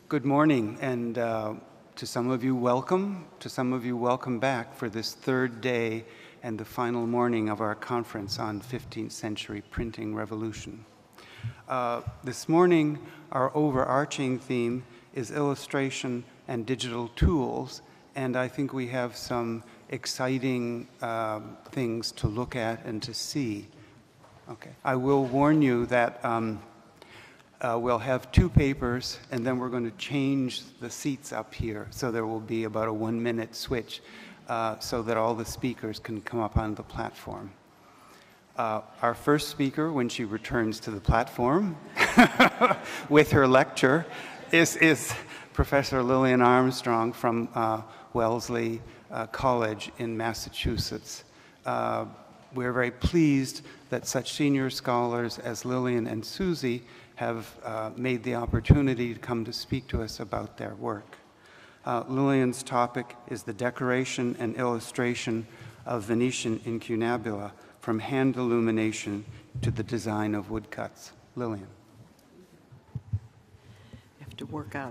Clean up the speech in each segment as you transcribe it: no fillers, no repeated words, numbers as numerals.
Good morning, and to some of you, welcome. To some of you, welcome back for this third day and the final morning of our conference on 15th century printing revolution. This morning, our overarching theme is illustration and digital tools, and I think we have some exciting things to look at and to see. Okay. I will warn you that we'll have two papers, and then we're going to change the seats up here. So there will be about a 1-minute switch so that all the speakers can come up on the platform. Our first speaker, when she returns to the platform with her lecture, is Professor Lillian Armstrong from Wellesley College in Massachusetts. We're very pleased that such senior scholars as Lillian and Susie have made the opportunity to come to speak to us about their work. Lillian's topic is the decoration and illustration of Venetian incunabula, from hand illumination to the design of woodcuts. Lillian. You have to work out.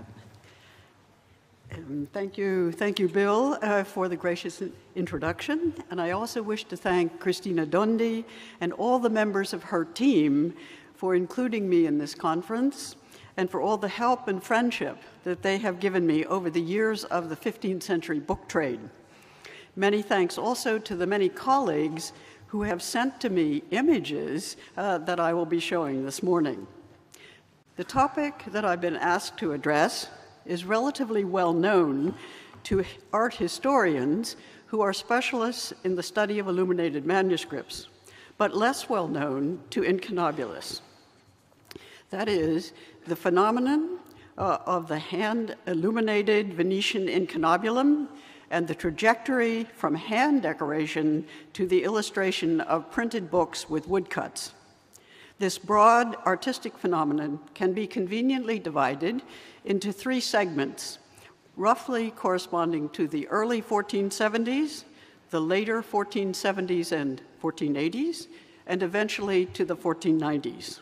Thank you, Bill, for the gracious introduction. And I also wish to thank Christina Dondi and all the members of her team for including me in this conference, and for all the help and friendship that they have given me over the years of the 15th century book trade. Many thanks also to the many colleagues who have sent to me images that I will be showing this morning. The topic that I've been asked to address is relatively well known to art historians who are specialists in the study of illuminated manuscripts, but less well known to incunabulists. That is, the phenomenon of the hand-illuminated Venetian incunabulum and the trajectory from hand decoration to the illustration of printed books with woodcuts. This broad artistic phenomenon can be conveniently divided into 3 segments, roughly corresponding to the early 1470s, the later 1470s and 1480s, and eventually to the 1490s.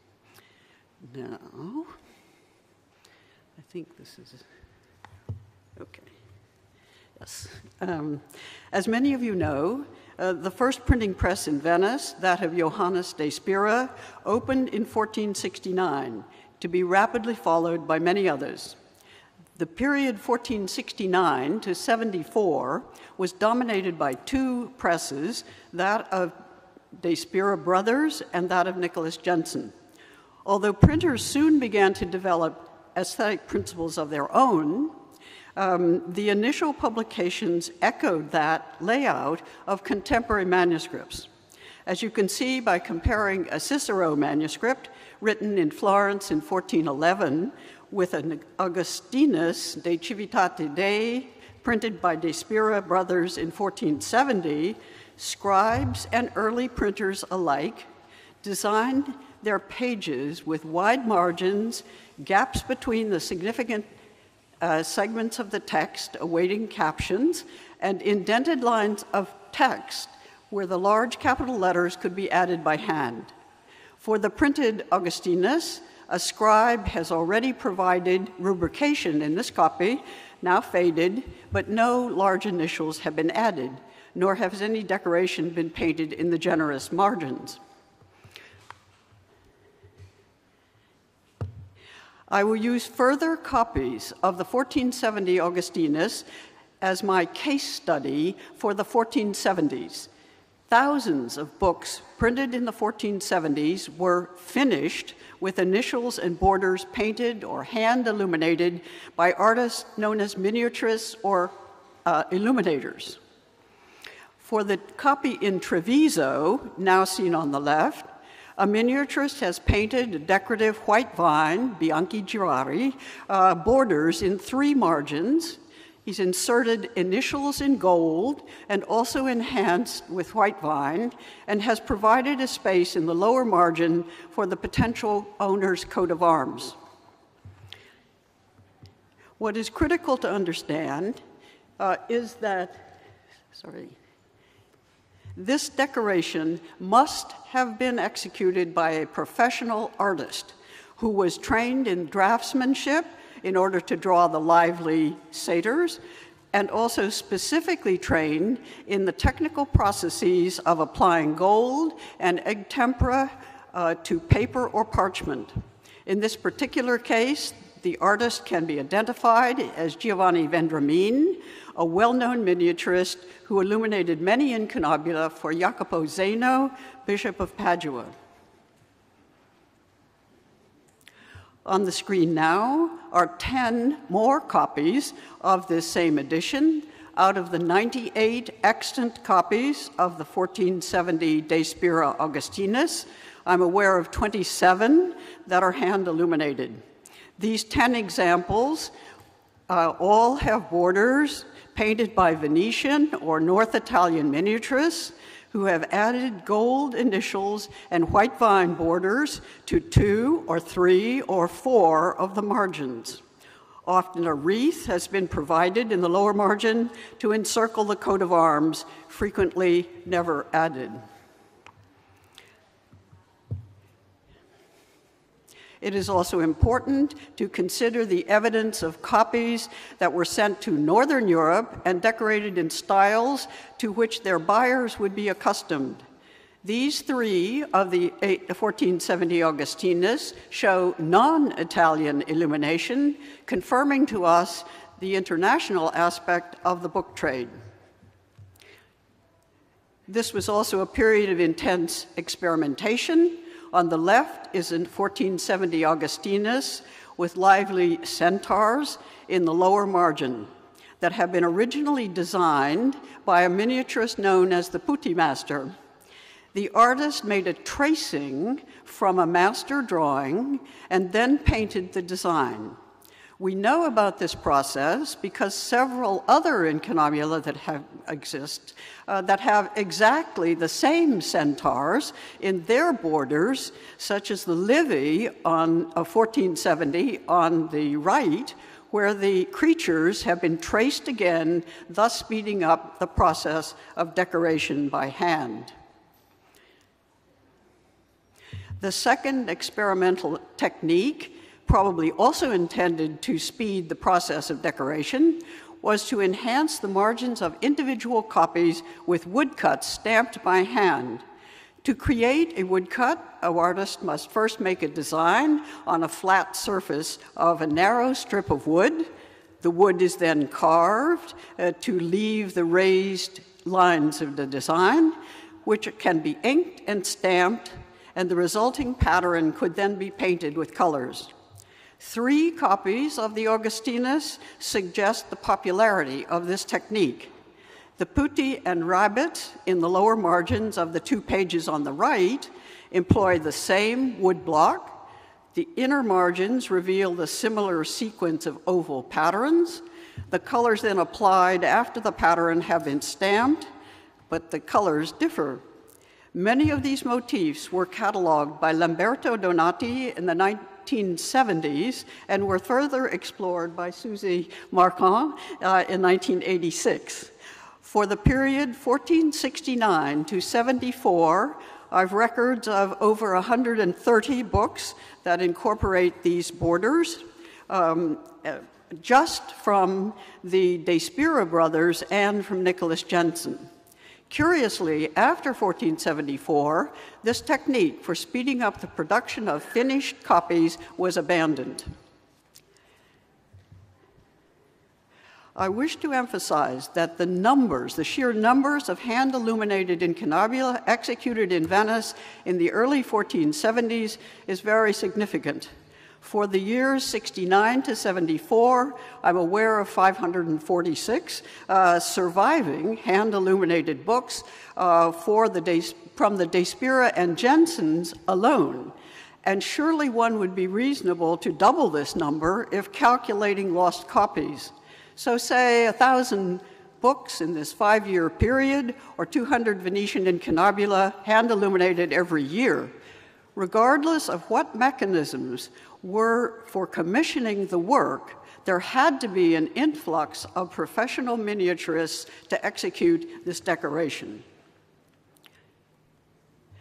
Now, I think this is, okay, yes. As many of you know, the first printing press in Venice, that of Johannes de Spira, opened in 1469, to be rapidly followed by many others. The period 1469 to 74 was dominated by 2 presses, that of de Spira Brothers and that of Nicholas Jensen. Although printers soon began to develop aesthetic principles of their own, the initial publications echoed that layout of contemporary manuscripts. As you can see by comparing a Cicero manuscript written in Florence in 1411 with an Augustinus de Civitate Dei printed by de Spira Brothers in 1470, scribes and early printers alike designed their pages with wide margins, gaps between the significant segments of the text awaiting captions, and indented lines of text where the large capital letters could be added by hand. For the printed Augustinus, a scribe has already provided rubrication in this copy, now faded, but no large initials have been added, nor has any decoration been painted in the generous margins. I will use further copies of the 1470 Augustinus as my case study for the 1470s. Thousands of books printed in the 1470s were finished with initials and borders painted or hand illuminated by artists known as miniaturists or illuminators. For the copy in Treviso, now seen on the left, a miniaturist has painted a decorative white vine, Bianchi Girari, borders in 3 margins. He's inserted initials in gold and also enhanced with white vine, and has provided a space in the lower margin for the potential owner's coat of arms. What is critical to understand is that, this decoration must have been executed by a professional artist who was trained in draftsmanship in order to draw the lively satyrs, and also specifically trained in the technical processes of applying gold and egg tempera to paper or parchment. In this particular case, the artist can be identified as Giovanni Vendramine, a well-known miniaturist who illuminated many incunabula for Jacopo Zeno, Bishop of Padua. On the screen now are 10 more copies of this same edition out of the 98 extant copies of the 1470 De Spira Augustinus. I'm aware of 27 that are hand illuminated. These 10 examples all have borders painted by Venetian or North Italian miniaturists who have added gold initials and white vine borders to 2 or 3 or 4 of the margins. Often a wreath has been provided in the lower margin to encircle the coat of arms, frequently never added. It is also important to consider the evidence of copies that were sent to Northern Europe and decorated in styles to which their buyers would be accustomed. These 3 of the 1470 Augustinus show non-Italian illumination, confirming to us the international aspect of the book trade. This was also a period of intense experimentation. On the left is a 1470 Augustinus with lively centaurs in the lower margin that have been originally designed by a miniaturist known as the Putti master. The artist made a tracing from a master drawing and then painted the design. We know about this process because several other incunabula that exist that have exactly the same centaurs in their borders, such as the Livy of 1470 on the right, where the creatures have been traced again, thus speeding up the process of decoration by hand. The second experimental technique, probably also intended to speed the process of decoration, was to enhance the margins of individual copies with woodcuts stamped by hand. To create a woodcut, an artist must first make a design on a flat surface of a narrow strip of wood. The wood is then carved to leave the raised lines of the design, which can be inked and stamped, and the resulting pattern could then be painted with colors. 3 copies of the Augustinus suggest the popularity of this technique. The Putti and Rabbit in the lower margins of the 2 pages on the right employ the same wood block. The inner margins reveal the similar sequence of oval patterns. The colors then applied after the pattern have been stamped, but the colors differ. Many of these motifs were cataloged by Lamberto Donati in the 1970s and were further explored by Suzy Marquand in 1986. For the period 1469 to 74, I've records of over 130 books that incorporate these borders, just from the De Spira brothers and from Nicholas Jensen. Curiously, after 1474, this technique for speeding up the production of finished copies was abandoned. I wish to emphasize that the sheer numbers of hand-illuminated incunabula executed in Venice in the early 1470s is very significant. For the years 69 to 74, I'm aware of 546 surviving hand-illuminated books from the De Spira and Jensens alone. And surely one would be reasonable to double this number if calculating lost copies. So say 1,000 books in this 5-year period, or 200 Venetian incunabula hand-illuminated every year. Regardless of what mechanisms were for commissioning the work, there had to be an influx of professional miniaturists to execute this decoration.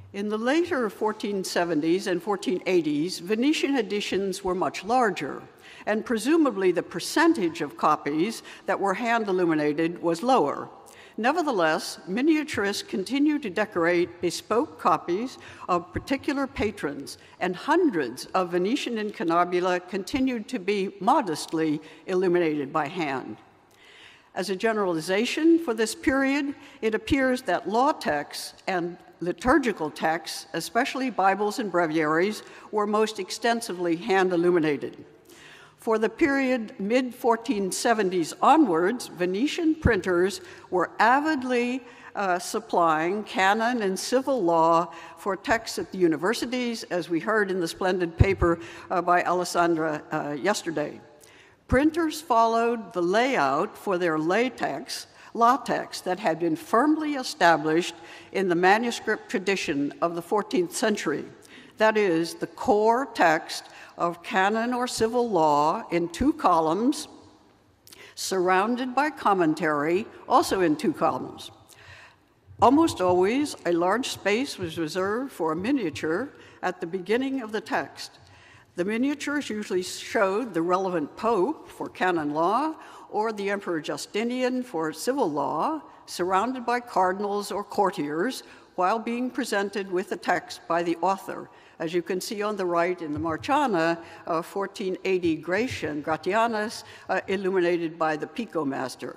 In the later 1470s and 1480s, Venetian editions were much larger, and presumably the percentage of copies that were hand-illuminated was lower. Nevertheless, miniaturists continued to decorate bespoke copies of particular patrons, and hundreds of Venetian incanabula continued to be modestly illuminated by hand. As a generalization for this period, it appears that law texts and liturgical texts, especially Bibles and breviaries, were most extensively hand-illuminated. For the period mid-1470s onwards, Venetian printers were avidly supplying canon and civil law for texts at the universities, as we heard in the splendid paper by Alessandra yesterday. Printers followed the layout for their latex that had been firmly established in the manuscript tradition of the 14th century. That is, the core text of canon or civil law in 2 columns, surrounded by commentary, also in 2 columns. Almost always, a large space was reserved for a miniature at the beginning of the text. The miniatures usually showed the relevant pope for canon law, or the Emperor Justinian for civil law, surrounded by cardinals or courtiers, while being presented with the text by the author. As you can see on the right in the Marciana, 1480 Gratianus, illuminated by the Pico master.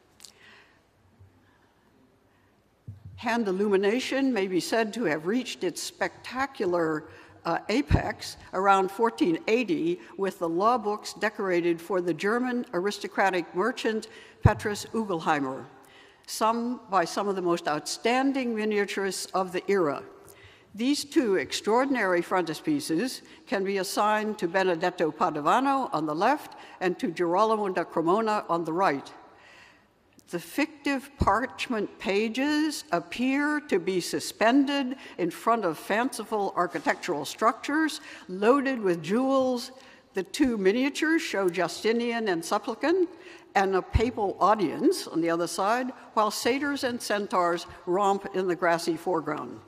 Hand illumination may be said to have reached its spectacular apex around 1480 with the law books decorated for the German aristocratic merchant Petrus Ugelheimer, by some of the most outstanding miniaturists of the era. These 2 extraordinary frontispieces can be assigned to Benedetto Padovano on the left and to Girolamo da Cremona on the right. The fictive parchment pages appear to be suspended in front of fanciful architectural structures loaded with jewels. The 2 miniatures show Justinian and Supplicant and a papal audience on the other side, while satyrs and centaurs romp in the grassy foreground.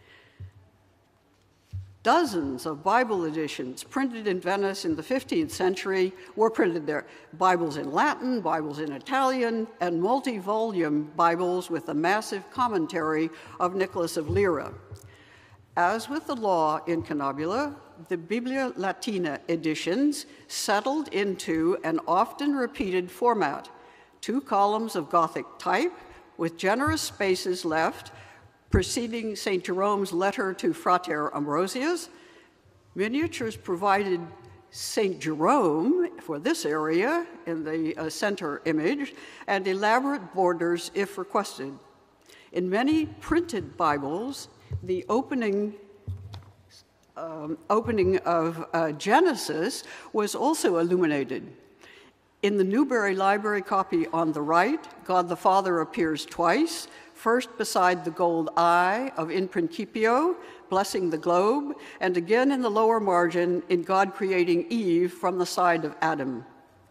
Dozens of Bible editions printed in Venice in the 15th century were printed there. Bibles in Latin, Bibles in Italian, and multi-volume Bibles with a massive commentary of Nicholas of Lyra. As with the law incanabula, the Biblia Latina editions settled into an often repeated format: 2 columns of Gothic type with generous spaces left preceding St. Jerome's letter to Frater Ambrosius. Miniatures provided St. Jerome for this area in the center image, and elaborate borders if requested. In many printed Bibles, the opening of Genesis was also illuminated. In the Newberry Library copy on the right, God the Father appears twice, first beside the gold eye of In Principio, blessing the globe, and again in the lower margin in God creating Eve from the side of Adam.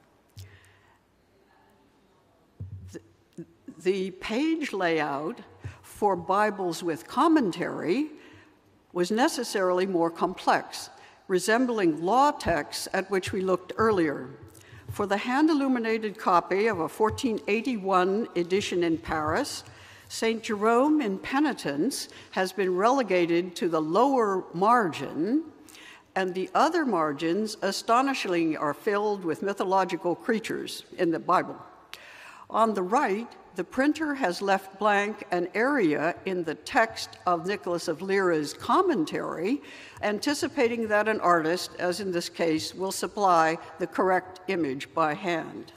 The page layout for Bibles with commentary was necessarily more complex, resembling law texts at which we looked earlier. For the hand-illuminated copy of a 1481 edition in Paris, St. Jerome in Penitence has been relegated to the lower margin, and the other margins astonishingly are filled with mythological creatures in the Bible. On the right, the printer has left blank an area in the text of Nicholas of Lyra's commentary, anticipating that an artist, as in this case, will supply the correct image by hand.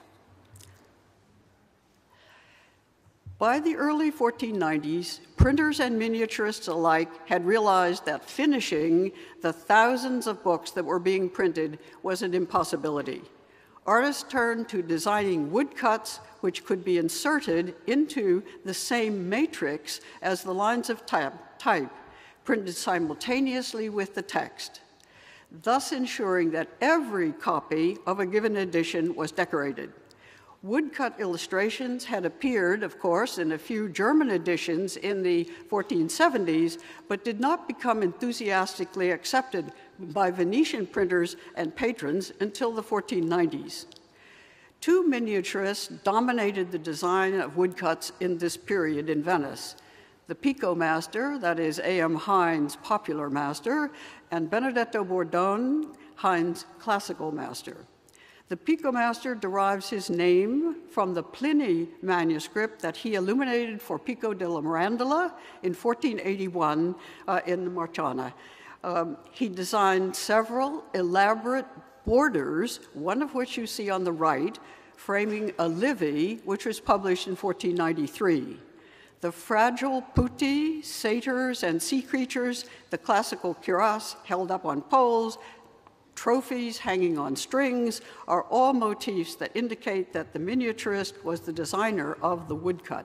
By the early 1490s, printers and miniaturists alike had realized that finishing the thousands of books that were being printed was an impossibility. Artists turned to designing woodcuts which could be inserted into the same matrix as the lines of type, printed simultaneously with the text, thus ensuring that every copy of a given edition was decorated. Woodcut illustrations had appeared, of course, in a few German editions in the 1470s, but did not become enthusiastically accepted by Venetian printers and patrons until the 1490s. Two miniaturists dominated the design of woodcuts in this period in Venice: the Pico master, that is A.M. Hines' popular master, and Benedetto Bordone, Hines' classical master. The Pico master derives his name from the Pliny manuscript that he illuminated for Pico della Mirandola in 1481 in the Marciana. He designed several elaborate borders, one of which you see on the right, framing a Livy, which was published in 1493. The fragile putti, satyrs, and sea creatures, the classical cuirass held up on poles, trophies hanging on strings, are all motifs that indicate that the miniaturist was the designer of the woodcut.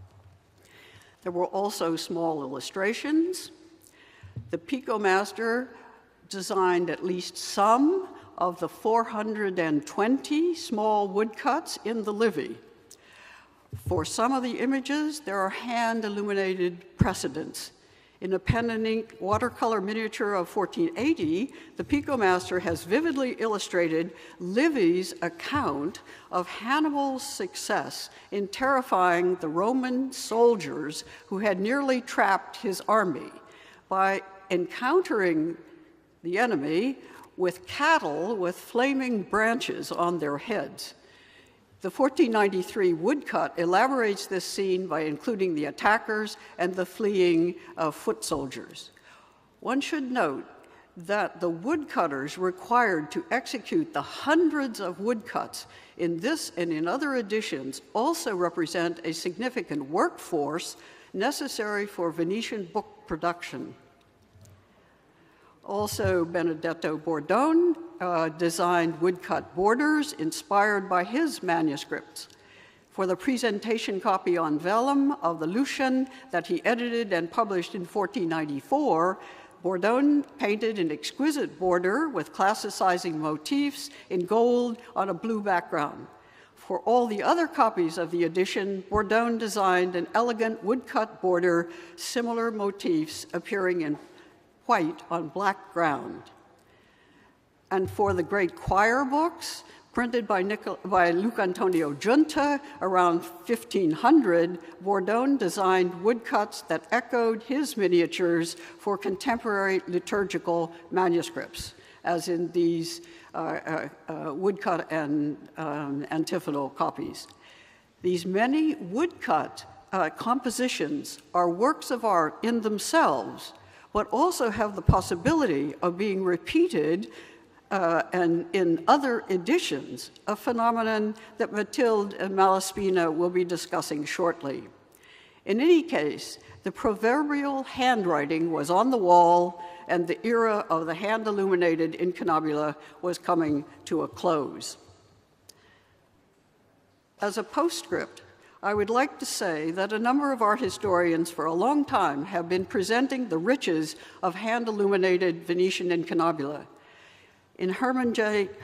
There were also small illustrations. The Pico master designed at least some of the 420 small woodcuts in the Livy. For some of the images, there are hand-illuminated precedents. In a pen and ink watercolor miniature of 1480, the Pico master has vividly illustrated Livy's account of Hannibal's success in terrifying the Roman soldiers who had nearly trapped his army by encountering the enemy with cattle with flaming branches on their heads. The 1493 woodcut elaborates this scene by including the attackers and the fleeing foot soldiers. One should note that the woodcutters required to execute the hundreds of woodcuts in this and in other editions also represent a significant workforce necessary for Venetian book production. Also, Benedetto Bordone designed woodcut borders inspired by his manuscripts. For the presentation copy on vellum of the Lucian that he edited and published in 1494, Bordone painted an exquisite border with classicizing motifs in gold on a blue background. For all the other copies of the edition, Bordone designed an elegant woodcut border, similar motifs appearing in white on black ground. And for the great choir books, printed by Luca Antonio Giunta around 1500, Bordone designed woodcuts that echoed his miniatures for contemporary liturgical manuscripts, as in these woodcut and antiphonal copies. These many woodcut compositions are works of art in themselves, but also have the possibility of being repeated and in other editions, a phenomenon that Matilde Malaspina will be discussing shortly. In any case, the proverbial handwriting was on the wall, and the era of the hand-illuminated incunabula was coming to a close. As a postscript, I would like to say that a number of art historians for a long time have been presenting the riches of hand-illuminated Venetian incunabula. In Hermann's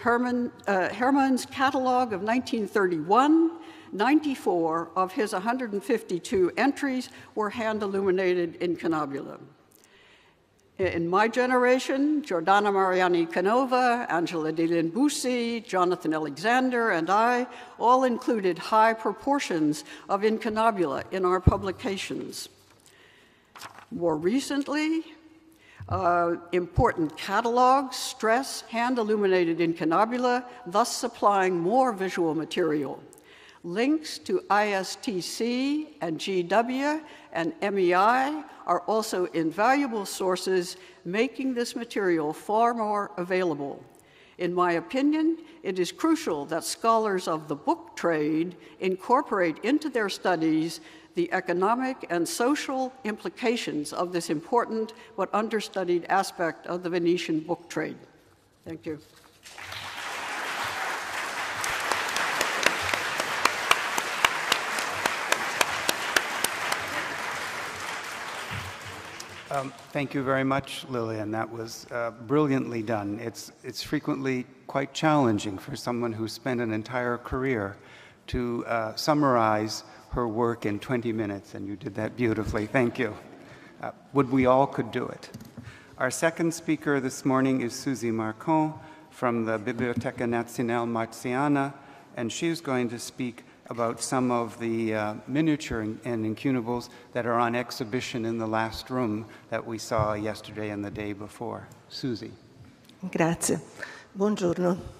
catalog of 1931, 94 of his 152 entries were hand-illuminated incunabula. In my generation, Giordana Mariani Canova, Angela de Limbusi, Jonathan Alexander, and I all included high proportions of incunabula in our publications. More recently, important catalogs stress hand-illuminated incunabula, thus supplying more visual material. Links to ISTC and GW and MEI are also invaluable sources, making this material far more available. In my opinion, it is crucial that scholars of the book trade incorporate into their studies the economic and social implications of this important but understudied aspect of the Venetian book trade. Thank you. Thank you very much, Lillian. That was brilliantly done. It's frequently quite challenging for someone who spent an entire career to summarize her work in 20 minutes, and you did that beautifully. Thank you. Would we all could do it. Our second speaker this morning is Suzy Marcon from the Biblioteca Nazionale Marziana, and she's going to speak about some of the miniature and incunables that are on exhibition in the last room that we saw yesterday and the day before. Suzy. Grazie. Buongiorno.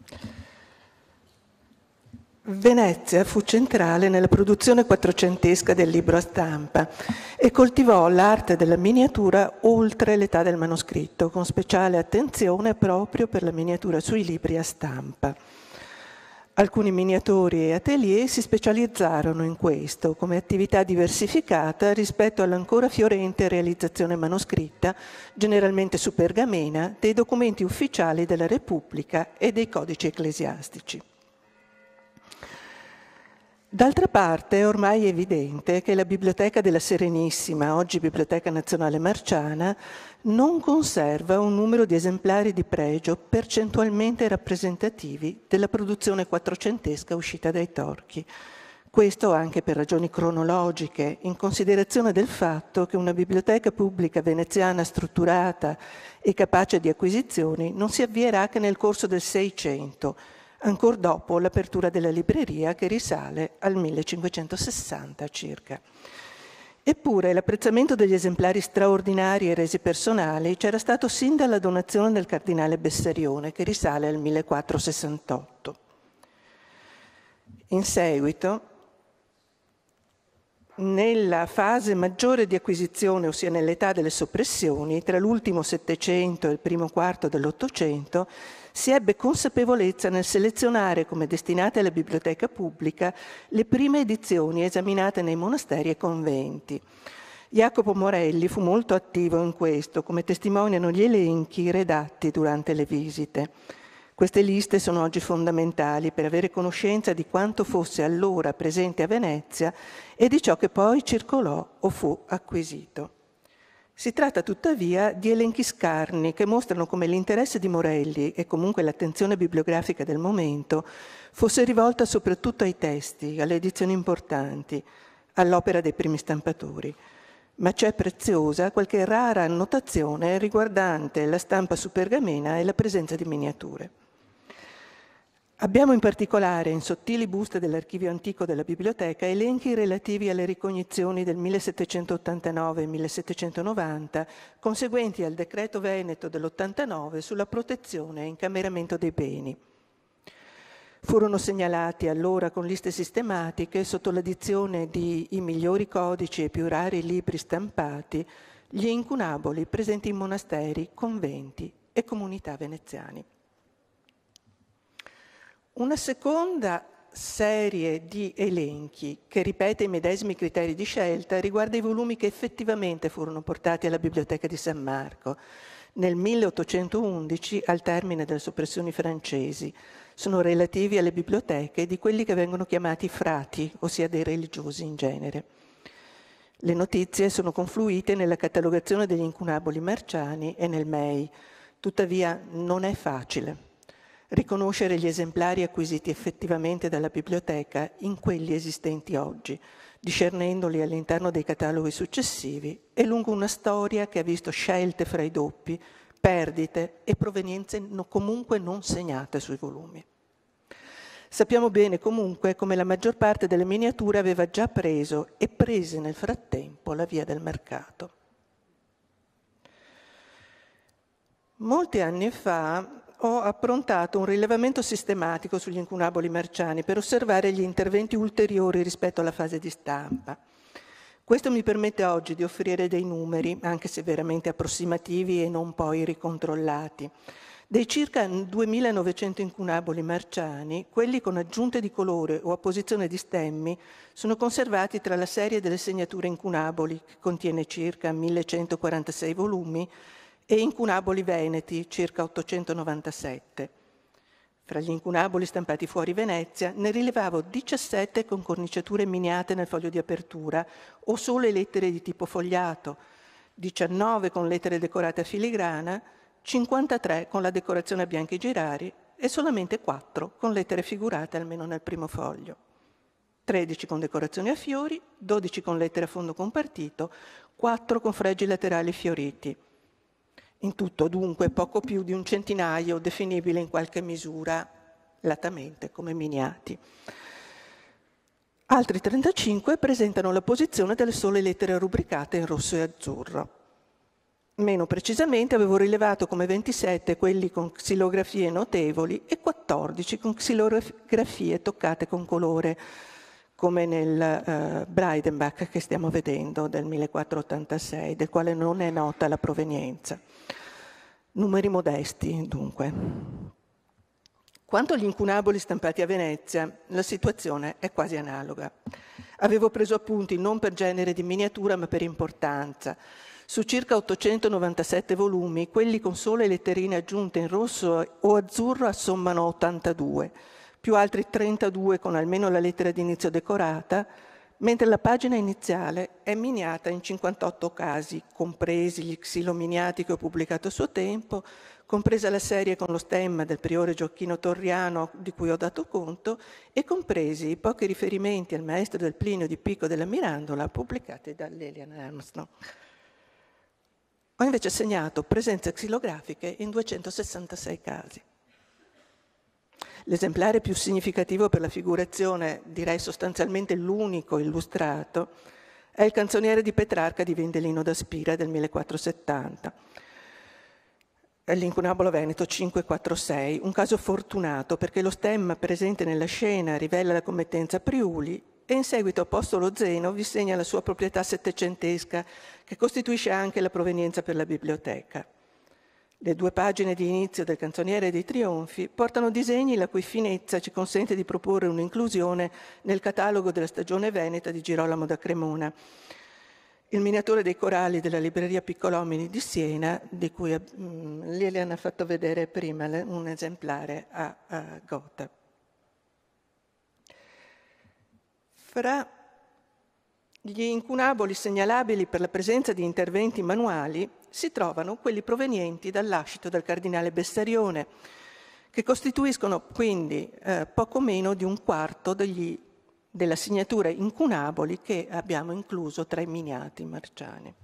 Venezia fu centrale nella produzione quattrocentesca del libro a stampa e coltivò l'arte della miniatura oltre l'età del manoscritto, con speciale attenzione proprio per la miniatura sui libri a stampa. Alcuni miniatori e atelier si specializzarono in questo come attività diversificata rispetto all'ancora fiorente realizzazione manoscritta, generalmente su pergamena, dei documenti ufficiali della Repubblica e dei codici ecclesiastici. D'altra parte è ormai evidente che la Biblioteca della Serenissima, oggi Biblioteca Nazionale Marciana, non conserva un numero di esemplari di pregio percentualmente rappresentativi della produzione quattrocentesca uscita dai Torchi. Questo anche per ragioni cronologiche, in considerazione del fatto che una biblioteca pubblica veneziana strutturata e capace di acquisizioni non si avvierà che nel corso del Seicento, ancora dopo l'apertura della libreria che risale al 1560 circa. Eppure l'apprezzamento degli esemplari straordinari e resi personali c'era stato sin dalla donazione del cardinale Bessarione, che risale al 1468. In seguito, nella fase maggiore di acquisizione, ossia nell'età delle soppressioni, tra l'ultimo Settecento e il primo quarto dell'Ottocento, si ebbe consapevolezza nel selezionare come destinate alla biblioteca pubblica le prime edizioni esaminate nei monasteri e conventi. Jacopo Morelli fu molto attivo in questo, come testimoniano gli elenchi redatti durante le visite. Queste liste sono oggi fondamentali per avere conoscenza di quanto fosse allora presente a Venezia e di ciò che poi circolò o fu acquisito. Si tratta tuttavia di elenchi scarni che mostrano come l'interesse di Morelli e comunque l'attenzione bibliografica del momento fosse rivolta soprattutto ai testi, alle edizioni importanti, all'opera dei primi stampatori. Ma c'è preziosa qualche rara annotazione riguardante la stampa su pergamena e la presenza di miniature. Abbiamo in particolare in sottili buste dell'archivio antico della biblioteca elenchi relativi alle ricognizioni del 1789 e 1790, conseguenti al decreto Veneto dell'89 sulla protezione e incameramento dei beni. Furono segnalati allora con liste sistematiche, sotto l'addizione di i migliori codici e più rari libri stampati, gli incunaboli presenti in monasteri, conventi e comunità veneziani. Una seconda serie di elenchi che ripete i medesimi criteri di scelta riguarda i volumi che effettivamente furono portati alla Biblioteca di San Marco nel 1811 al termine delle soppressioni francesi. Sono relativi alle biblioteche di quelli che vengono chiamati frati, ossia dei religiosi in genere. Le notizie sono confluite nella catalogazione degli incunaboli marciani e nel MEI. Tuttavia non è facile riconoscere gli esemplari acquisiti effettivamente dalla biblioteca in quelli esistenti oggi, discernendoli all'interno dei cataloghi successivi e lungo una storia che ha visto scelte fra i doppi, perdite e provenienze comunque non segnate sui volumi. Sappiamo bene comunque come la maggior parte delle miniature aveva già preso e prese nel frattempo la via del mercato. Molti anni fa ho approntato un rilevamento sistematico sugli incunaboli marciani per osservare gli interventi ulteriori rispetto alla fase di stampa. Questo mi permette oggi di offrire dei numeri, anche se veramente approssimativi e non poi ricontrollati. Dei circa 2.900 incunaboli marciani, quelli con aggiunte di colore o apposizione di stemmi sono conservati tra la serie delle segnature incunaboli, che contiene circa 1.146 volumi, e incunaboli veneti, circa 897. Fra gli incunaboli stampati fuori Venezia ne rilevavo 17 con corniciature miniate nel foglio di apertura o solo lettere di tipo fogliato, 19 con lettere decorate a filigrana, 53 con la decorazione a bianchi girari e solamente 4 con lettere figurate almeno nel primo foglio. 13 con decorazioni a fiori, 12 con lettere a fondo compartito, 4 con fregi laterali fioriti. In tutto, dunque, poco più di un centinaio, definibile in qualche misura latamente come miniati. Altri 35 presentano la posizione delle sole lettere rubricate in rosso e azzurro. Meno precisamente avevo rilevato come 27 quelli con xilografie notevoli e 14 con xilografie toccate con colore, come nel Breidenbach che stiamo vedendo del 1486, del quale non è nota la provenienza. Numeri modesti, dunque. Quanto agli incunaboli stampati a Venezia, la situazione è quasi analoga. Avevo preso appunti non per genere di miniatura, ma per importanza. Su circa 897 volumi, quelli con sole letterine aggiunte in rosso o azzurro assommano 82, più altri 32 con almeno la lettera d'inizio decorata, mentre la pagina iniziale è miniata in 58 casi, compresi gli xilominiati che ho pubblicato a suo tempo, compresa la serie con lo stemma del priore Gioacchino Torriano di cui ho dato conto e compresi i pochi riferimenti al maestro del Plinio di Pico della Mirandola pubblicati da Lilian Armstrong. Ho invece segnato presenze xilografiche in 266 casi. L'esemplare più significativo per la figurazione, direi sostanzialmente l'unico illustrato, è il Canzoniere di Petrarca di Vendelino da Spira del 1470. L'incunabolo veneto 546, un caso fortunato perché lo stemma presente nella scena rivela la committenza Priuli e in seguito Apostolo Zeno vi segna la sua proprietà settecentesca che costituisce anche la provenienza per la biblioteca. Le 2 pagine di inizio del Canzoniere dei Trionfi portano disegni la cui finezza ci consente di proporre un'inclusione nel catalogo della stagione veneta di Girolamo da Cremona. Il miniatore dei coralli della libreria Piccolomini di Siena, di cui Lilian ha fatto vedere prima un esemplare a Gotha. Fra gli incunaboli segnalabili per la presenza di interventi manuali si trovano quelli provenienti dal lascito del cardinale Bessarione, che costituiscono quindi poco meno di un quarto della segnatura incunaboli che abbiamo incluso tra i miniati marciani.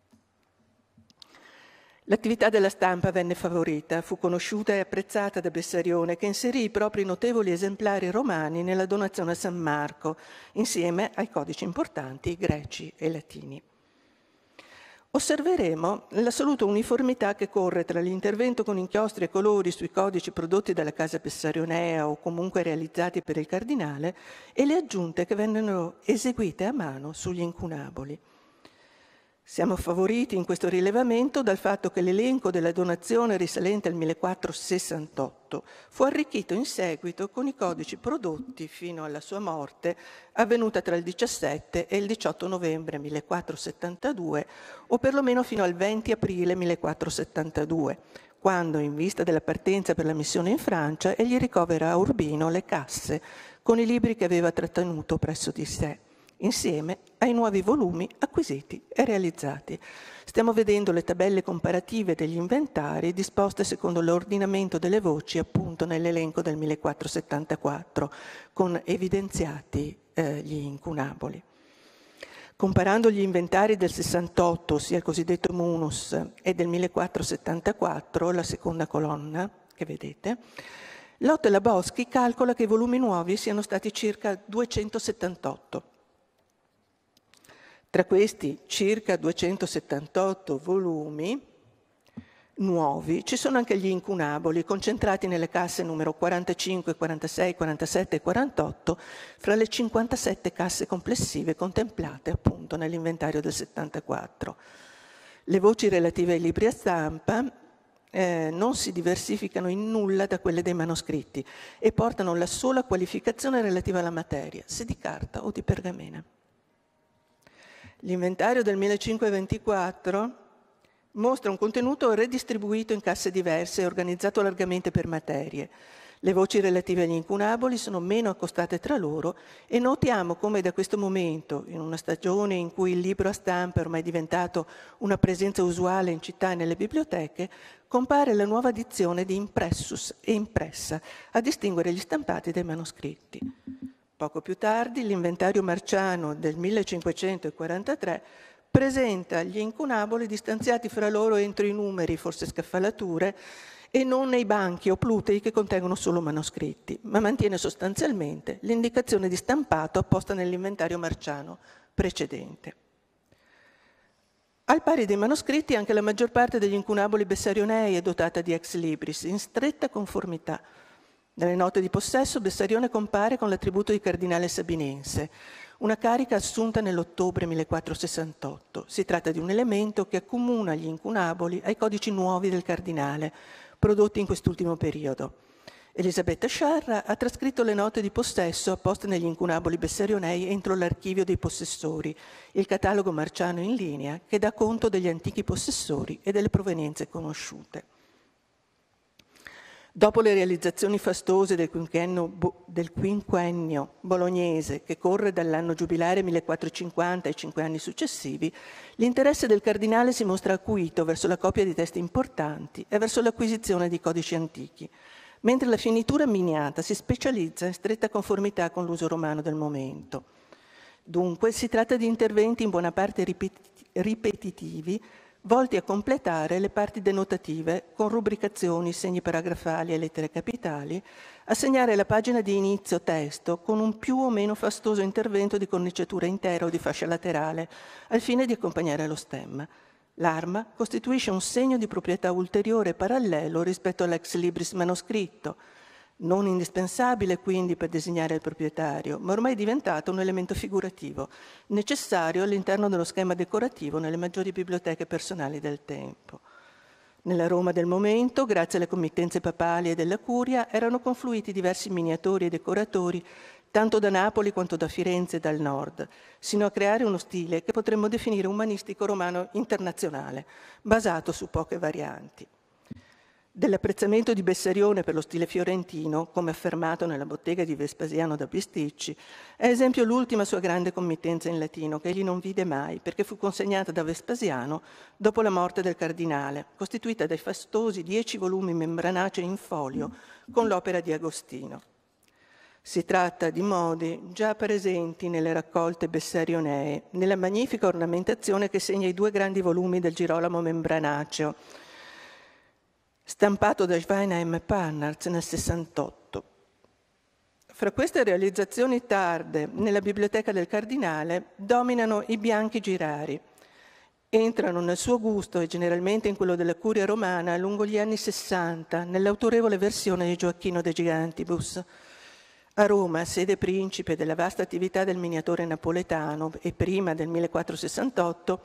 L'attività della stampa venne favorita, fu conosciuta e apprezzata da Bessarione, che inserì i propri notevoli esemplari romani nella donazione a San Marco, insieme ai codici importanti greci e latini. Osserveremo l'assoluta uniformità che corre tra l'intervento con inchiostri e colori sui codici prodotti dalla casa Bessarionea o comunque realizzati per il cardinale e le aggiunte che vennero eseguite a mano sugli incunaboli. Siamo favoriti in questo rilevamento dal fatto che l'elenco della donazione risalente al 1468 fu arricchito in seguito con i codici prodotti fino alla sua morte, avvenuta tra il 17 e il 18 novembre 1472, o perlomeno fino al 20 aprile 1472, quando, in vista della partenza per la missione in Francia, egli ricovera a Urbino le casse con i libri che aveva trattenuto presso di sé, insieme ai nuovi volumi acquisiti e realizzati. Stiamo vedendo le tabelle comparative degli inventari disposte secondo l'ordinamento delle voci appunto nell'elenco del 1474, con evidenziati gli incunaboli. Comparando gli inventari del 68, ossia il cosiddetto munus, e del 1474, la seconda colonna che vedete, Lotto e la Boschi calcola che i volumi nuovi siano stati circa 278. Tra questi circa 278 volumi nuovi ci sono anche gli incunaboli concentrati nelle casse numero 45, 46, 47 e 48 fra le 57 casse complessive contemplate appunto nell'inventario del 74. Le voci relative ai libri a stampa non si diversificano in nulla da quelle dei manoscritti e portano la sola qualificazione relativa alla materia, se di carta o di pergamena. L'inventario del 1524 mostra un contenuto redistribuito in casse diverse e organizzato largamente per materie. Le voci relative agli incunaboli sono meno accostate tra loro e notiamo come da questo momento, in una stagione in cui il libro a stampa è ormai diventato una presenza usuale in città e nelle biblioteche, compare la nuova dizione di impressus e impressa a distinguere gli stampati dai manoscritti. Poco più tardi l'inventario marciano del 1543 presenta gli incunaboli distanziati fra loro entro i numeri, forse scaffalature, e non nei banchi o plutei che contengono solo manoscritti, ma mantiene sostanzialmente l'indicazione di stampato apposta nell'inventario marciano precedente. Al pari dei manoscritti, anche la maggior parte degli incunaboli Bessarionei è dotata di ex libris, in stretta conformità. Nelle note di possesso Bessarione compare con l'attributo di cardinale sabinense, una carica assunta nell'ottobre 1468. Si tratta di un elemento che accomuna gli incunaboli ai codici nuovi del cardinale, prodotti in quest'ultimo periodo. Elisabetta Sciarra ha trascritto le note di possesso apposte negli incunaboli Bessarionei entro l'archivio dei possessori, il catalogo marciano in linea che dà conto degli antichi possessori e delle provenienze conosciute. Dopo le realizzazioni fastose del quinquennio bolognese, che corre dall'anno giubilare 1450 ai 5 anni successivi, l'interesse del cardinale si mostra acuito verso la copia di testi importanti e verso l'acquisizione di codici antichi, mentre la finitura miniata si specializza in stretta conformità con l'uso romano del momento. Dunque si tratta di interventi in buona parte ripetitivi, volti a completare le parti denotative con rubricazioni, segni paragrafali e lettere capitali, a segnare la pagina di inizio testo con un più o meno fastoso intervento di corniciatura intera o di fascia laterale, al fine di accompagnare lo stemma. L'arma costituisce un segno di proprietà ulteriore parallelo rispetto all'ex libris manoscritto, non indispensabile quindi per designare il proprietario, ma ormai diventato un elemento figurativo, necessario all'interno dello schema decorativo nelle maggiori biblioteche personali del tempo. Nella Roma del momento, grazie alle committenze papali e della Curia, erano confluiti diversi miniatori e decoratori, tanto da Napoli quanto da Firenze e dal nord, sino a creare uno stile che potremmo definire umanistico romano internazionale, basato su poche varianti. Dell'apprezzamento di Bessarione per lo stile fiorentino, come affermato nella bottega di Vespasiano da Bisticci, è esempio l'ultima sua grande committenza in latino, che egli non vide mai, perché fu consegnata da Vespasiano dopo la morte del cardinale, costituita dai fastosi 10 volumi membranacei in folio con l'opera di Agostino. Si tratta di modi già presenti nelle raccolte bessarionee, nella magnifica ornamentazione che segna i 2 grandi volumi del Girolamo membranaceo, stampato da Schweinheim e Panarz nel 68. Fra queste realizzazioni tarde nella biblioteca del cardinale dominano i bianchi girari. Entrano nel suo gusto e generalmente in quello della Curia romana lungo gli anni 60, nell'autorevole versione di Gioacchino de Gigantibus. A Roma, sede principe della vasta attività del miniatore napoletano e prima del 1468,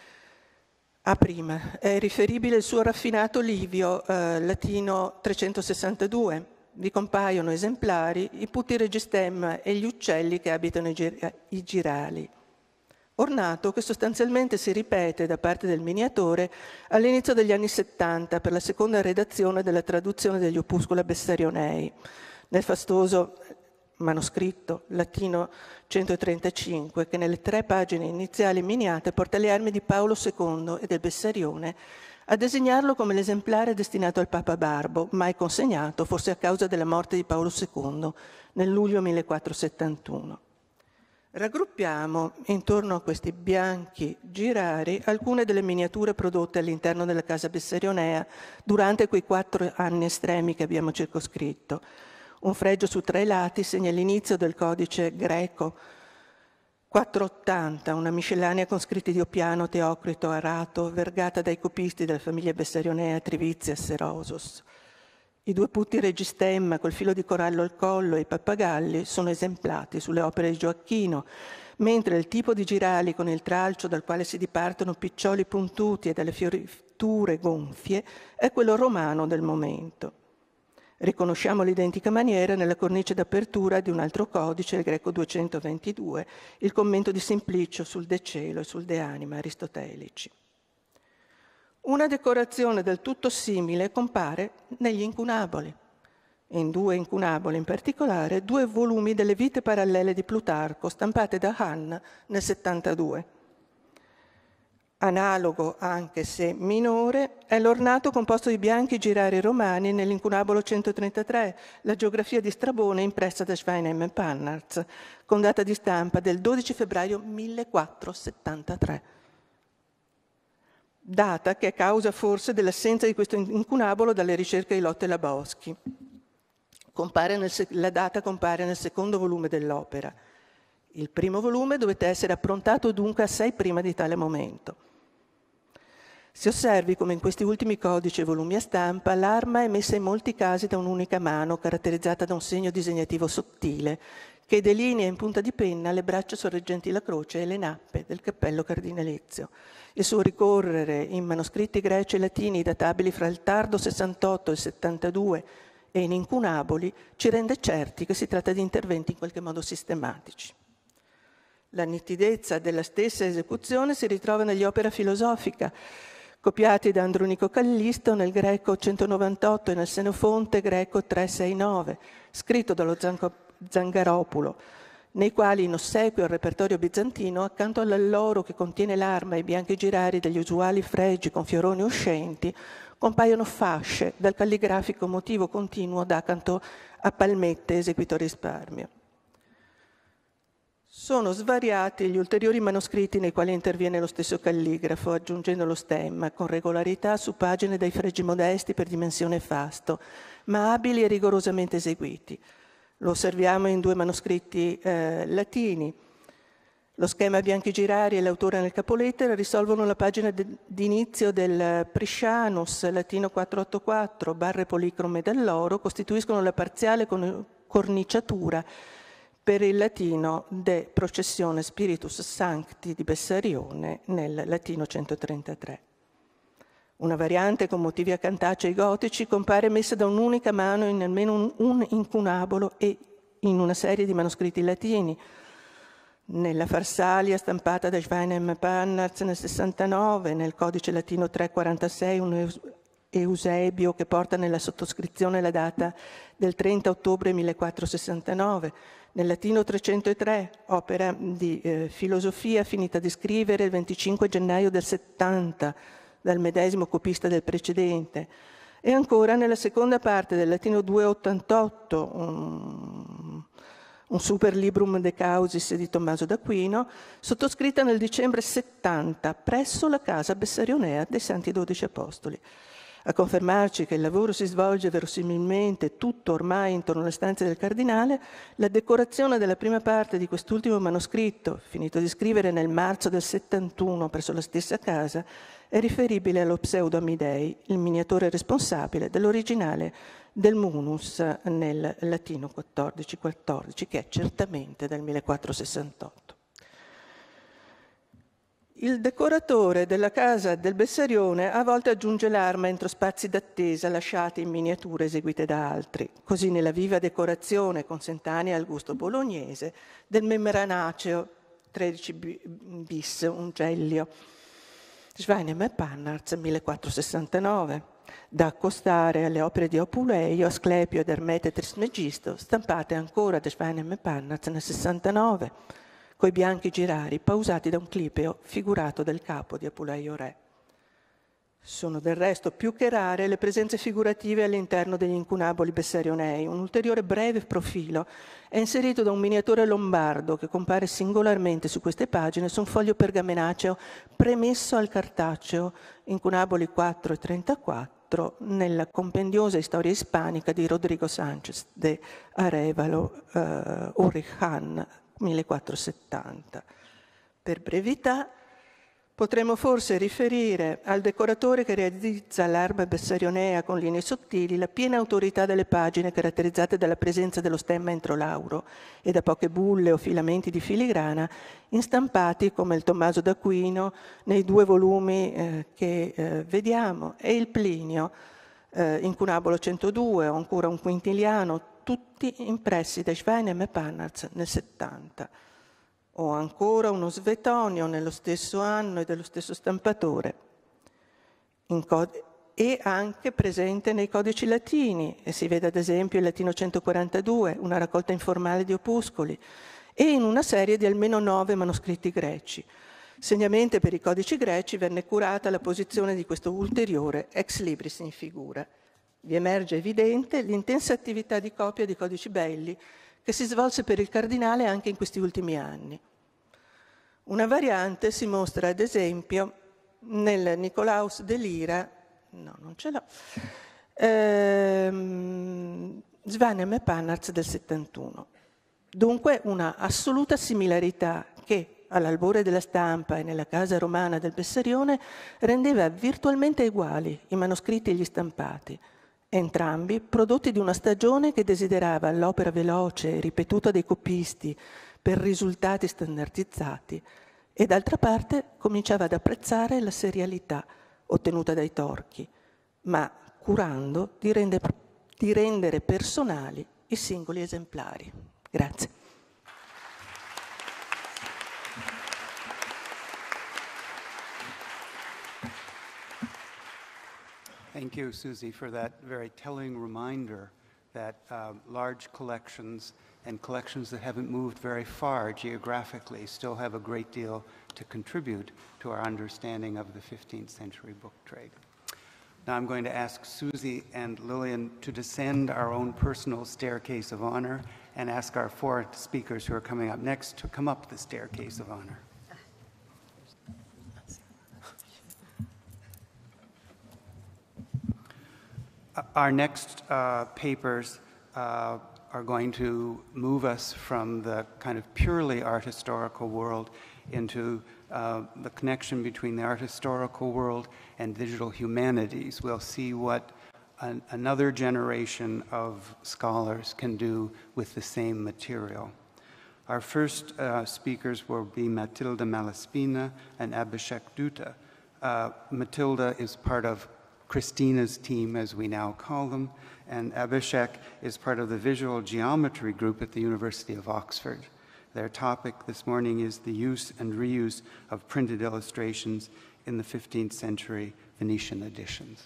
è riferibile il suo raffinato Livio, latino 362. Vi compaiono esemplari, i putti registemma e gli uccelli che abitano i girali. Ornato che sostanzialmente si ripete da parte del miniatore all'inizio degli anni 70 per la seconda redazione della traduzione degli Opuscula Bessarionei, nel fastoso manoscritto latino 135 che nelle 3 pagine iniziali miniate porta le armi di Paolo II e del Bessarione a designarlo come l'esemplare destinato al Papa Barbo, mai consegnato, forse a causa della morte di Paolo II nel luglio 1471. Raggruppiamo intorno a questi bianchi girari alcune delle miniature prodotte all'interno della casa bessarionea durante quei 4 anni estremi che abbiamo circoscritto. Un fregio su 3 lati segna l'inizio del codice greco 480, una miscellanea con scritti di Oppiano, Teocrito, Arato, vergata dai copisti della famiglia Bessarionea, Trivizia e Serosos. I 2 putti registemma col filo di corallo al collo e i pappagalli sono esemplati sulle opere di Gioacchino, mentre il tipo di girali con il tralcio dal quale si dipartono piccioli puntuti e dalle fioriture gonfie è quello romano del momento. Riconosciamo l'identica maniera nella cornice d'apertura di un altro codice, il greco 222, il commento di Simplicio sul De Cielo e sul De Anima aristotelici. Una decorazione del tutto simile compare negli incunaboli. In 2 incunaboli in particolare, 2 volumi delle vite parallele di Plutarco, stampate da Hahn nel 72. Analogo, anche se minore, è l'ornato composto di bianchi girari romani nell'incunabolo 133, la geografia di Strabone impressa da Schweinem e Pannaerts, con data di stampa del 12 febbraio 1473. Data che è causa forse dell'assenza di questo incunabolo dalle ricerche di Lotte e Labowski. La data compare nel secondo volume dell'opera. Il primo volume dovette essere approntato dunque assai prima di tale momento. Si osservi come in questi ultimi codici e volumi a stampa l'arma è messa in molti casi da un'unica mano, caratterizzata da un segno disegnativo sottile, che delinea in punta di penna le braccia sorreggenti la croce e le nappe del cappello cardinalizio. Il suo ricorrere in manoscritti greci e latini databili fra il tardo 68 e il 72 e in incunaboli ci rende certi che si tratta di interventi in qualche modo sistematici. La nitidezza della stessa esecuzione si ritrova negli Opera Filosofica, copiati da Andronico Callisto nel greco 198 e nel Senofonte greco 369, scritto dallo Zangaropulo, nei quali in ossequio al repertorio bizantino, accanto all'alloro che contiene l'arma e i bianchi girari degli usuali fregi con fioroni uscenti, compaiono fasce dal calligrafico motivo continuo d'accanto a palmette eseguito a risparmio. Sono svariati gli ulteriori manoscritti nei quali interviene lo stesso calligrafo, aggiungendo lo stemma con regolarità su pagine dai fregi modesti per dimensione e fasto, ma abili e rigorosamente eseguiti. Lo osserviamo in 2 manoscritti latini. Lo schema bianchi girari e l'autore nel capolettera risolvono la pagina d'inizio del Priscianus, latino 484, barre policrome dall'oro, costituiscono la parziale corniciatura per il latino de Processione Spiritus Sancti di Bessarione nel latino 133. Una variante con motivi acantacei gotici compare messa da un'unica mano in almeno un incunabolo e in una serie di manoscritti latini. Nella Farsalia stampata da Schweinem e Pannaerts nel 69, nel codice latino 346 un Eusebio che porta nella sottoscrizione la data del 30 ottobre 1469, nel latino 303, opera di filosofia finita di scrivere il 25 gennaio del 70 dal medesimo copista del precedente, e ancora nella seconda parte del latino 288, un super librum de causis di Tommaso d'Aquino, sottoscritta nel dicembre 70 presso la casa Bessarionea dei Santi 12 Apostoli. A confermarci che il lavoro si svolge verosimilmente tutto ormai intorno alle stanze del cardinale, la decorazione della prima parte di quest'ultimo manoscritto, finito di scrivere nel marzo del 71 presso la stessa casa, è riferibile allo pseudo Amidei, il miniatore responsabile dell'originale del Munus nel latino 1414, che è certamente del 1468. Il decoratore della casa del Bessarione a volte aggiunge l'arma entro spazi d'attesa lasciati in miniature eseguite da altri, così nella viva decorazione consentanea al gusto bolognese del Membranaceo 13 bis, un gellio, Schweinem e Pannaerts 1469, da accostare alle opere di Apuleio, Asclepio ed Ermete Trismegisto, stampate ancora da Schweinem e Pannaerts nel 69, coi bianchi girari pausati da un clipeo figurato del capo di Apuleio Re. Sono del resto più che rare le presenze figurative all'interno degli incunaboli bessarionei. Un ulteriore breve profilo è inserito da un miniatore lombardo che compare singolarmente su queste pagine su un foglio pergamenaceo premesso al cartaceo, incunaboli 4 e 34, nella compendiosa storia ispanica di Rodrigo Sánchez de Arévalo Urrijan 1470. Per brevità, potremmo forse riferire al decoratore che realizza l'arma bessarionea con linee sottili la piena autorità delle pagine caratterizzate dalla presenza dello stemma entrolauro e da poche bulle o filamenti di filigrana instampati come il Tommaso d'Aquino nei 2 volumi che vediamo e il Plinio incunabolo 102 o ancora un quintiliano, tutti impressi da Schweinem e Pannaerts nel 70. O ancora uno Svetonio nello stesso anno e dello stesso stampatore, e anche presente nei codici latini, e si vede ad esempio il latino 142, una raccolta informale di opuscoli, e in una serie di almeno 9 manoscritti greci. Segnamente per i codici greci venne curata la posizione di questo ulteriore ex libris in figura. Vi emerge evidente l'intensa attività di copia di codici belli che si svolse per il cardinale anche in questi ultimi anni. Una variante si mostra ad esempio nel Nicolaus de Lira, no, non ce l'ho, Svanem e Panarts del 71. Dunque una assoluta similarità che all'albore della stampa e nella casa romana del Bessarione rendeva virtualmente uguali i manoscritti e gli stampati, entrambi prodotti di una stagione che desiderava l'opera veloce e ripetuta dei copisti per risultati standardizzati e d'altra parte cominciava ad apprezzare la serialità ottenuta dai Torchi, ma curando di rendere personali i singoli esemplari. Grazie. Thank you, Susie, for that very telling reminder that large collections and collections that haven't moved very far geographically still have a great deal to contribute to our understanding of the 15th century book trade. Now I'm going to ask Susie and Lillian to descend our own personal staircase of honor and ask our four speakers who are coming up next to come up the staircase of honor. Our next papers are going to move us from the kind of purely art historical world into the connection between the art historical world and digital humanities. We'll see what another generation of scholars can do with the same material. Our first speakers will be Matilda Malaspina and Abhishek Dutta. Matilda is part of Christina's team, as we now call them, and Abhishek is part of the visual geometry group at the University of Oxford. Their topic this morning is the use and reuse of printed illustrations in the 15th century Venetian editions.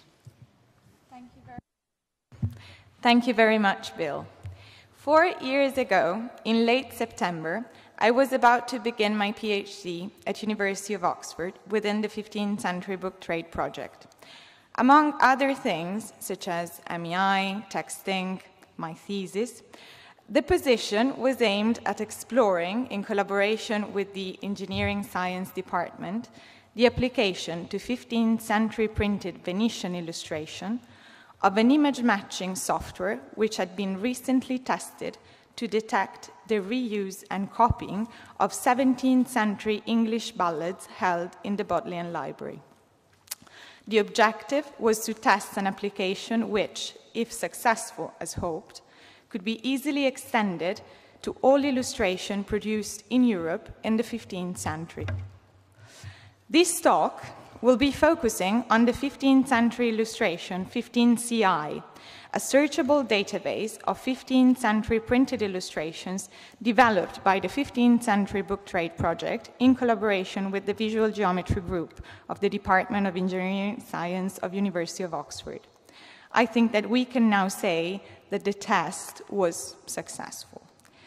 Thank you very much, Bill. 4 years ago, in late September, I was about to begin my PhD at University of Oxford within the 15th century book trade project. Among other things, such as MEI, texting, my thesis, the position was aimed at exploring, in collaboration with the Engineering Science Department, the application to 15th century printed Venetian illustration of an image matching software which had been recently tested to detect the reuse and copying of 17th century English ballads held in the Bodleian Library. The objective was to test an application which, if successful as hoped, could be easily extended to all illustration produced in Europe in the 15th century. This talk will be focusing on the 15th century illustration 15CI, a searchable database of 15th century printed illustrations developed by the 15th century book trade project in collaboration with the Visual Geometry Group of the Department of Engineering Science of University of Oxford. I think that we can now say that the test was successful.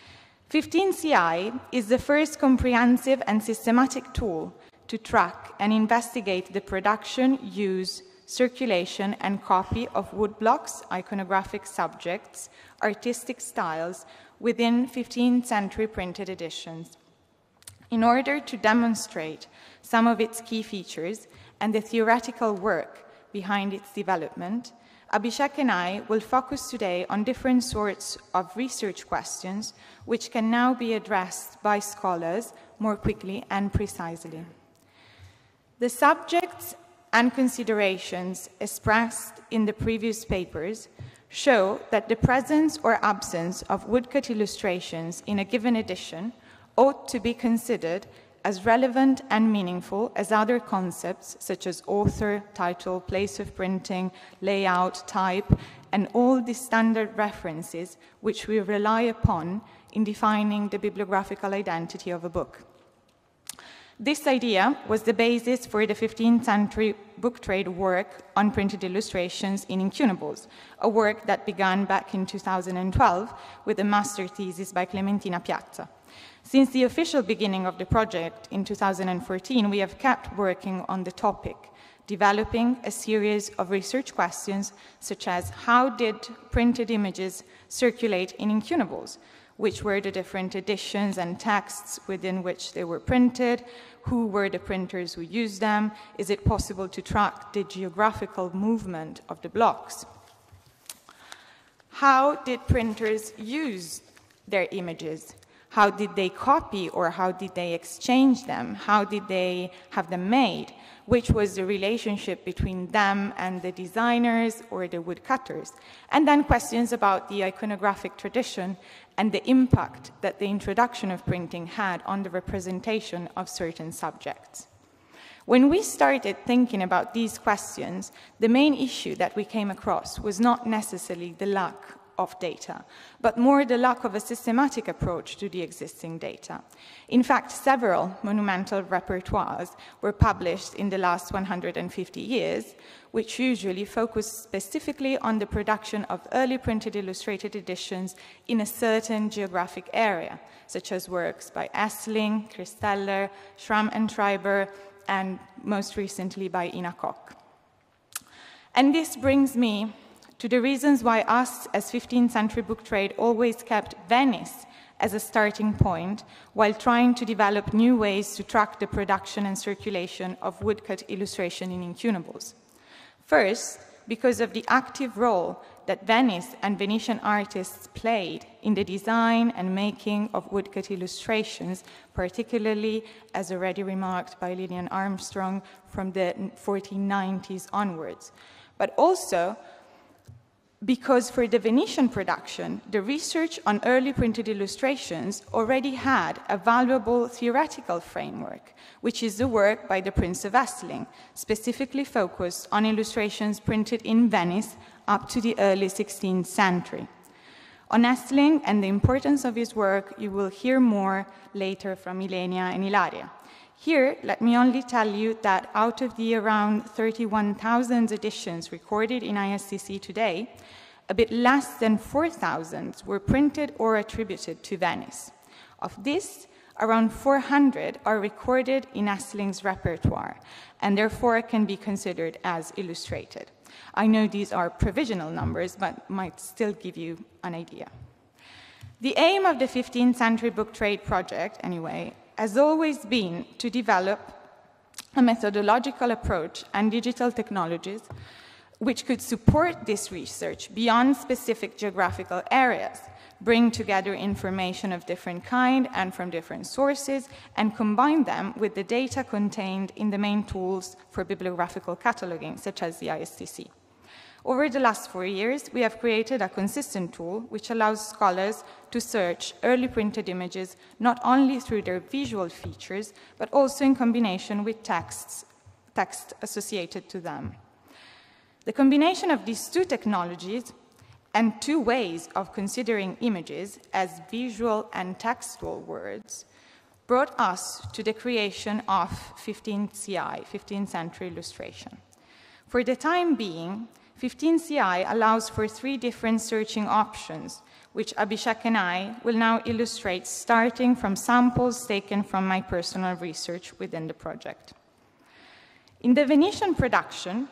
15CI is the first comprehensive and systematic tool to track and investigate the production, use, circulation, and copy of woodblocks, iconographic subjects, artistic styles within 15th century printed editions. In order to demonstrate some of its key features and the theoretical work behind its development, Abhishek and I will focus today on different sorts of research questions which can now be addressed by scholars more quickly and precisely. The subjects and considerations expressed in the previous papers show that the presence or absence of woodcut illustrations in a given edition ought to be considered as relevant and meaningful as other concepts such as author, title, place of printing, layout, type, and all the standard references which we rely upon in defining the bibliographical identity of a book. This idea was the basis for the 15th century book trade work on printed illustrations in incunables, a work that began back in 2012 with a master thesis by Clementina Piazza. Since the official beginning of the project in 2014, we have kept working on the topic, developing a series of research questions such as how did printed images circulate in incunables? Which were the different editions and texts within which they were printed? Who were the printers who used them? Is it possible to track the geographical movement of the blocks? How did printers use their images? How did they copy or how did they exchange them? How did they have them made? Which was the relationship between them and the designers or the woodcutters? And then questions about the iconographic tradition and the impact that the introduction of printing had on the representation of certain subjects. When we started thinking about these questions, the main issue that we came across was not necessarily the lack of data, but more the lack of a systematic approach to the existing data. In fact, several monumental repertoires were published in the last 150 years, which usually focus specifically on the production of early printed illustrated editions in a certain geographic area, such as works by Essling, Christeller, Schramm and Schreiber, and most recently by Ina Koch. And this brings me to the reasons why us as 15th century book trade always kept Venice as a starting point while trying to develop new ways to track the production and circulation of woodcut illustration in incunables. First, because of the active role that Venice and Venetian artists played in the design and making of woodcut illustrations, particularly, as already remarked by Lillian Armstrong, from the 1490s onwards, but also because for the Venetian production, the research on early printed illustrations already had a valuable theoretical framework, which is the work by the Prince of Essling, specifically focused on illustrations printed in Venice up to the early 16th century. On Essling and the importance of his work, you will hear more later from Ilenia and Ilaria. Here, let me only tell you that out of the around 31,000 editions recorded in ISCC today, a bit less than 4,000 were printed or attributed to Venice. Of this, around 400 are recorded in Essling's repertoire, and therefore can be considered as illustrated. I know these are provisional numbers, but might still give you an idea. The aim of the 15th century book trade project, anyway, has always been to develop a methodological approach and digital technologies which could support this research beyond specific geographical areas, bring together information of different kind and from different sources, and combine them with the data contained in the main tools for bibliographical cataloging, such as the ISTC. Over the last 4 years, we have created a consistent tool which allows scholars to search early printed images not only through their visual features, but also in combination with text associated to them. The combination of these two technologies and two ways of considering images as visual and textual words brought us to the creation of 15th CI, 15th century illustration. For the time being, 15th CI allows for 3 different searching options, which Abhishek and I will now illustrate starting from samples taken from my personal research within the project. In the Venetian production,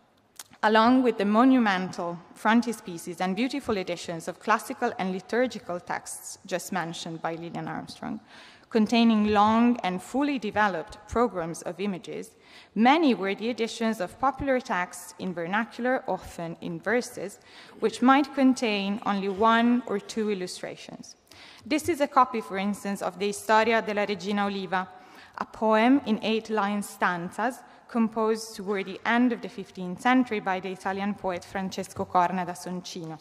along with the monumental frontispieces and beautiful editions of classical and liturgical texts just mentioned by Lillian Armstrong, containing long and fully developed programs of images, many were the editions of popular texts in vernacular, often in verses, which might contain only 1 or 2 illustrations. This is a copy, for instance, of the Storia della Regina Oliva, a poem in 8-line stanzas composed toward the end of the 15th century by the Italian poet Francesco Corna da Soncino.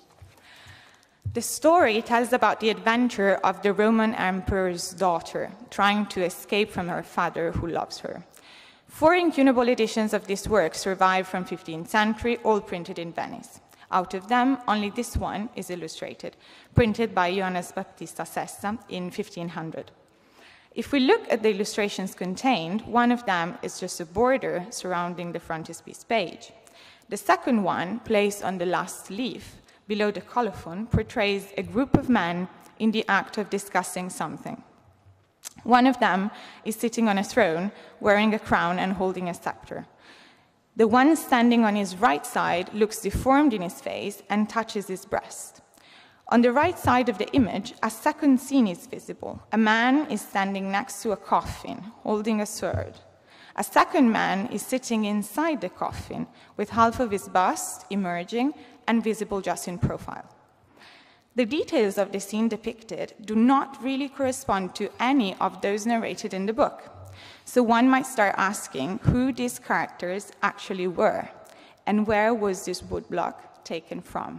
The story tells about the adventure of the Roman emperor's daughter, trying to escape from her father who loves her. 4 incunable editions of this work survive from 15th century, all printed in Venice. Out of them, only this one is illustrated, printed by Johannes Baptista Sessa in 1500. If we look at the illustrations contained, one of them is just a border surrounding the frontispiece page. The second one, placed on the last leaf, below the colophon, portrays a group of men in the act of discussing something. One of them is sitting on a throne, wearing a crown and holding a scepter. The one standing on his right side looks deformed in his face and touches his breast. On the right side of the image, a second scene is visible. A man is standing next to a coffin, holding a sword. A second man is sitting inside the coffin, with half of his bust emerging and visible just in profile. The details of the scene depicted do not really correspond to any of those narrated in the book. So one might start asking who these characters actually were, and where was this woodblock taken from?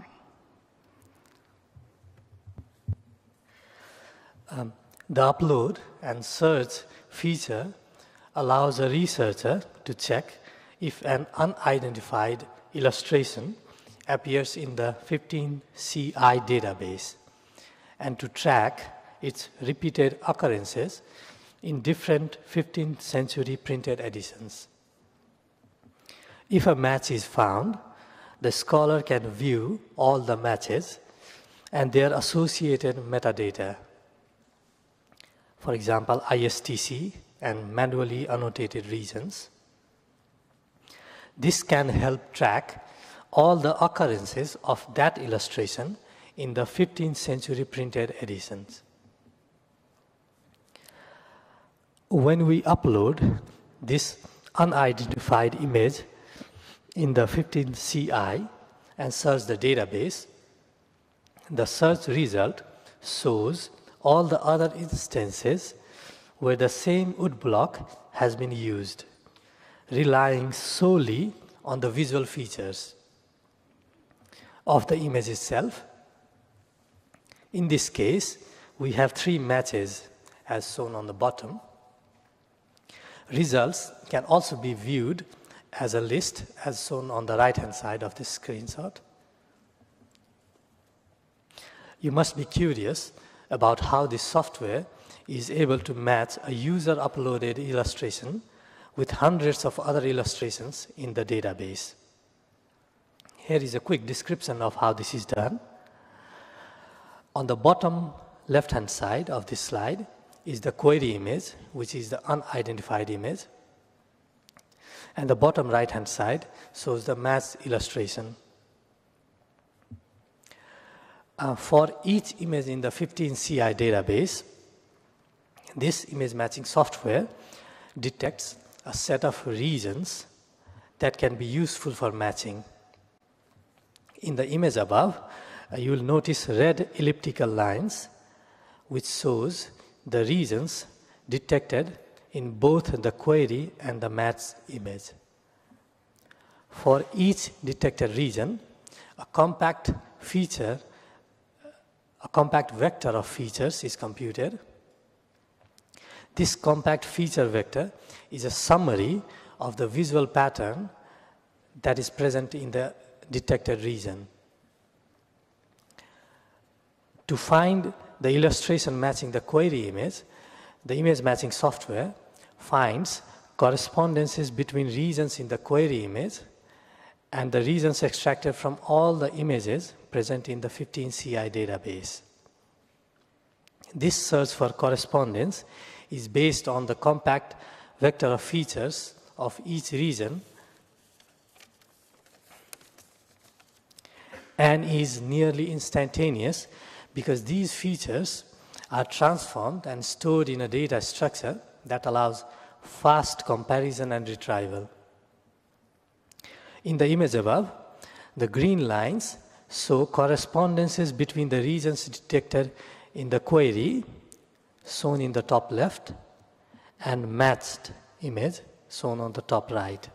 The upload and search feature allows a researcher to check if an unidentified illustration appears in the 15CI database and to track its repeated occurrences in different 15th century printed editions. If a match is found, the scholar can view all the matches and their associated metadata. For example, ISTC and manually annotated regions. This can help track all the occurrences of that illustration in the 15th century printed editions. When we upload this unidentified image in the 15CI and search the database, the search result shows all the other instances where the same woodblock has been used, relying solely on the visual features of the image itself. In this case, we have 3 matches as shown on the bottom. Results can also be viewed as a list as shown on the right-hand side of this screenshot. You must be curious about how this software is able to match a user-uploaded illustration with hundreds of other illustrations in the database. Here is a quick description of how this is done. On the bottom left-hand side of this slide is the query image, which is the unidentified image. And the bottom right-hand side shows the matched illustration. For each image in the 15CI database, this image matching software detects a set of regions that can be useful for matching. In the image above, you will notice red elliptical lines, which shows the regions detected in both the query and the matched image. For each detected region, a compact vector of features is computed. This compact feature vector is a summary of the visual pattern that is present in the detected region. To find the illustration matching the query image, the image matching software finds correspondences between regions in the query image and the regions extracted from all the images present in the 15CI database. This search for correspondence is based on the compact vector of features of each region and is nearly instantaneous because these features are transformed and stored in a data structure that allows fast comparison and retrieval. In the image above, the green lines show correspondences between the regions detected in the query, shown in the top left, and matched image, shown on the top right.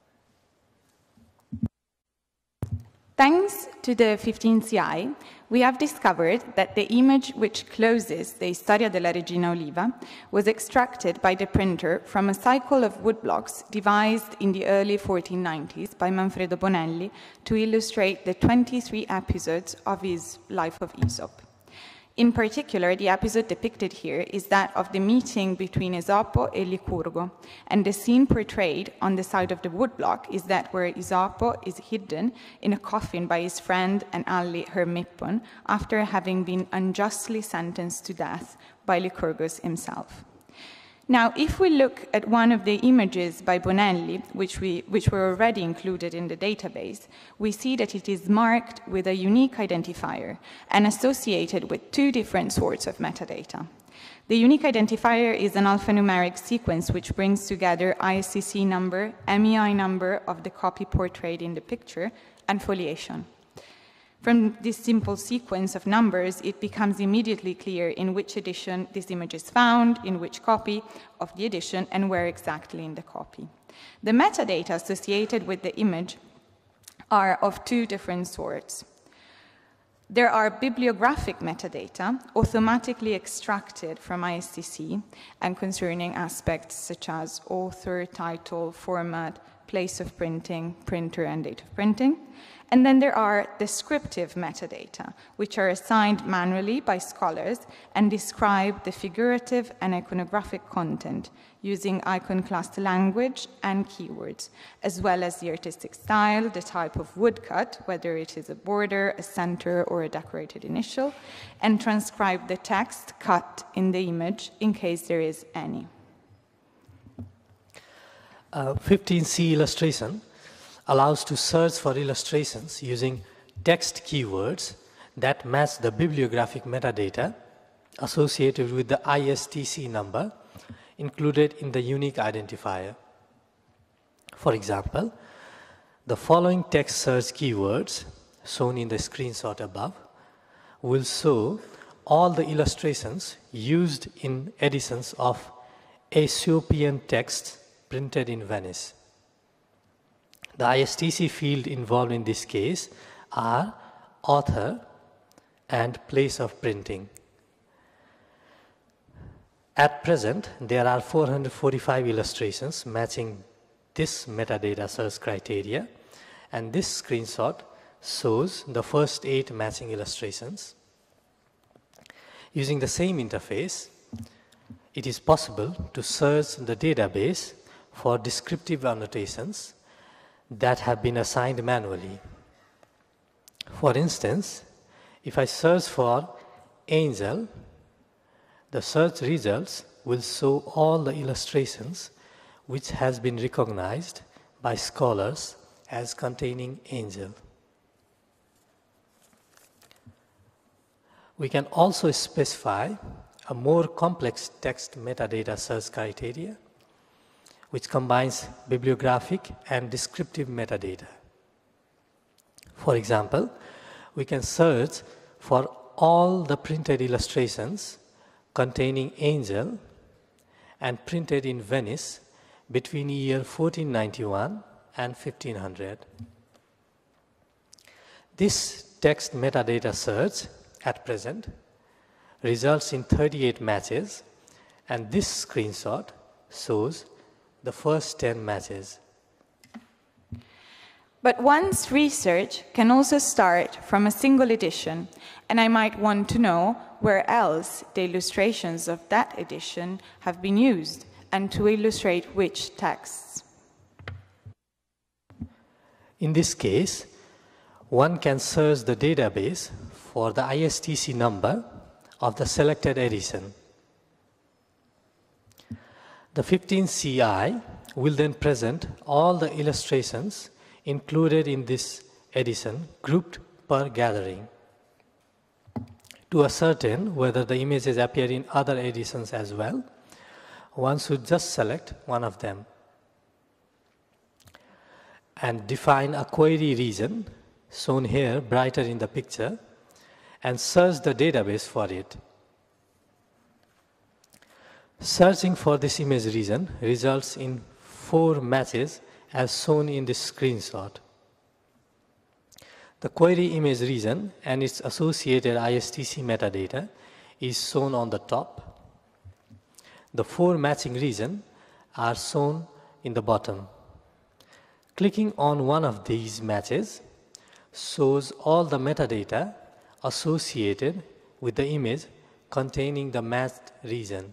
Thanks to the 15CI, we have discovered that the image which closes the Storia della Regina Oliva was extracted by the printer from a cycle of woodblocks devised in the early 1490s by Manfredo Bonelli to illustrate the 23 episodes of his Life of Aesop. In particular, the episode depicted here is that of the meeting between Esopo and Lycurgo, and the scene portrayed on the side of the woodblock is that where Esopo is hidden in a coffin by his friend and ally Hermippon after having been unjustly sentenced to death by Lycurgus himself. Now, if we look at one of the images by Bonelli, which were already included in the database, we see that it is marked with a unique identifier and associated with two different sorts of metadata. The unique identifier is an alphanumeric sequence which brings together ISCC number, MEI number of the copy portrayed in the picture, and foliation. From this simple sequence of numbers, it becomes immediately clear in which edition this image is found, in which copy of the edition, and where exactly in the copy. The metadata associated with the image are of two different sorts. There are bibliographic metadata automatically extracted from ISCC and concerning aspects such as author, title, format, place of printing, printer, and date of printing. And then there are descriptive metadata, which are assigned manually by scholars and describe the figurative and iconographic content using iconoclast language and keywords, as well as the artistic style, the type of woodcut, whether it is a border, a center, or a decorated initial, and transcribe the text cut in the image in case there is any. 15C illustration allows to search for illustrations using text keywords that match the bibliographic metadata associated with the ISTC number included in the unique identifier. For example, the following text search keywords, shown in the screenshot above, will show all the illustrations used in editions of Aesop texts printed in Venice. The ISTC field involved in this case are author and place of printing. At present, there are 445 illustrations matching this metadata search criteria, and this screenshot shows the first 8 matching illustrations. Using the same interface, it is possible to search the database for descriptive annotations that have been assigned manually. For instance, if I search for angel, the search results will show all the illustrations which has been recognized by scholars as containing angel. We can also specify a more complex text metadata search criteria which combines bibliographic and descriptive metadata. For example, we can search for all the printed illustrations containing angel and printed in Venice between year 1491 and 1500. This text metadata search at present results in 38 matches, and this screenshot shows the first 10 matches. But one's research can also start from a single edition, and I might want to know where else the illustrations of that edition have been used and to illustrate which texts. In this case, one can search the database for the ISTC number of the selected edition. The 15CI will then present all the illustrations included in this edition grouped per gathering. To ascertain whether the images appear in other editions as well, one should just select one of them and define a query region, shown here brighter in the picture, and search the database for it. Searching for this image region results in 4 matches as shown in this screenshot. The query image region and its associated ISTC metadata is shown on the top. The 4 matching regions are shown in the bottom. Clicking on one of these matches shows all the metadata associated with the image containing the matched region.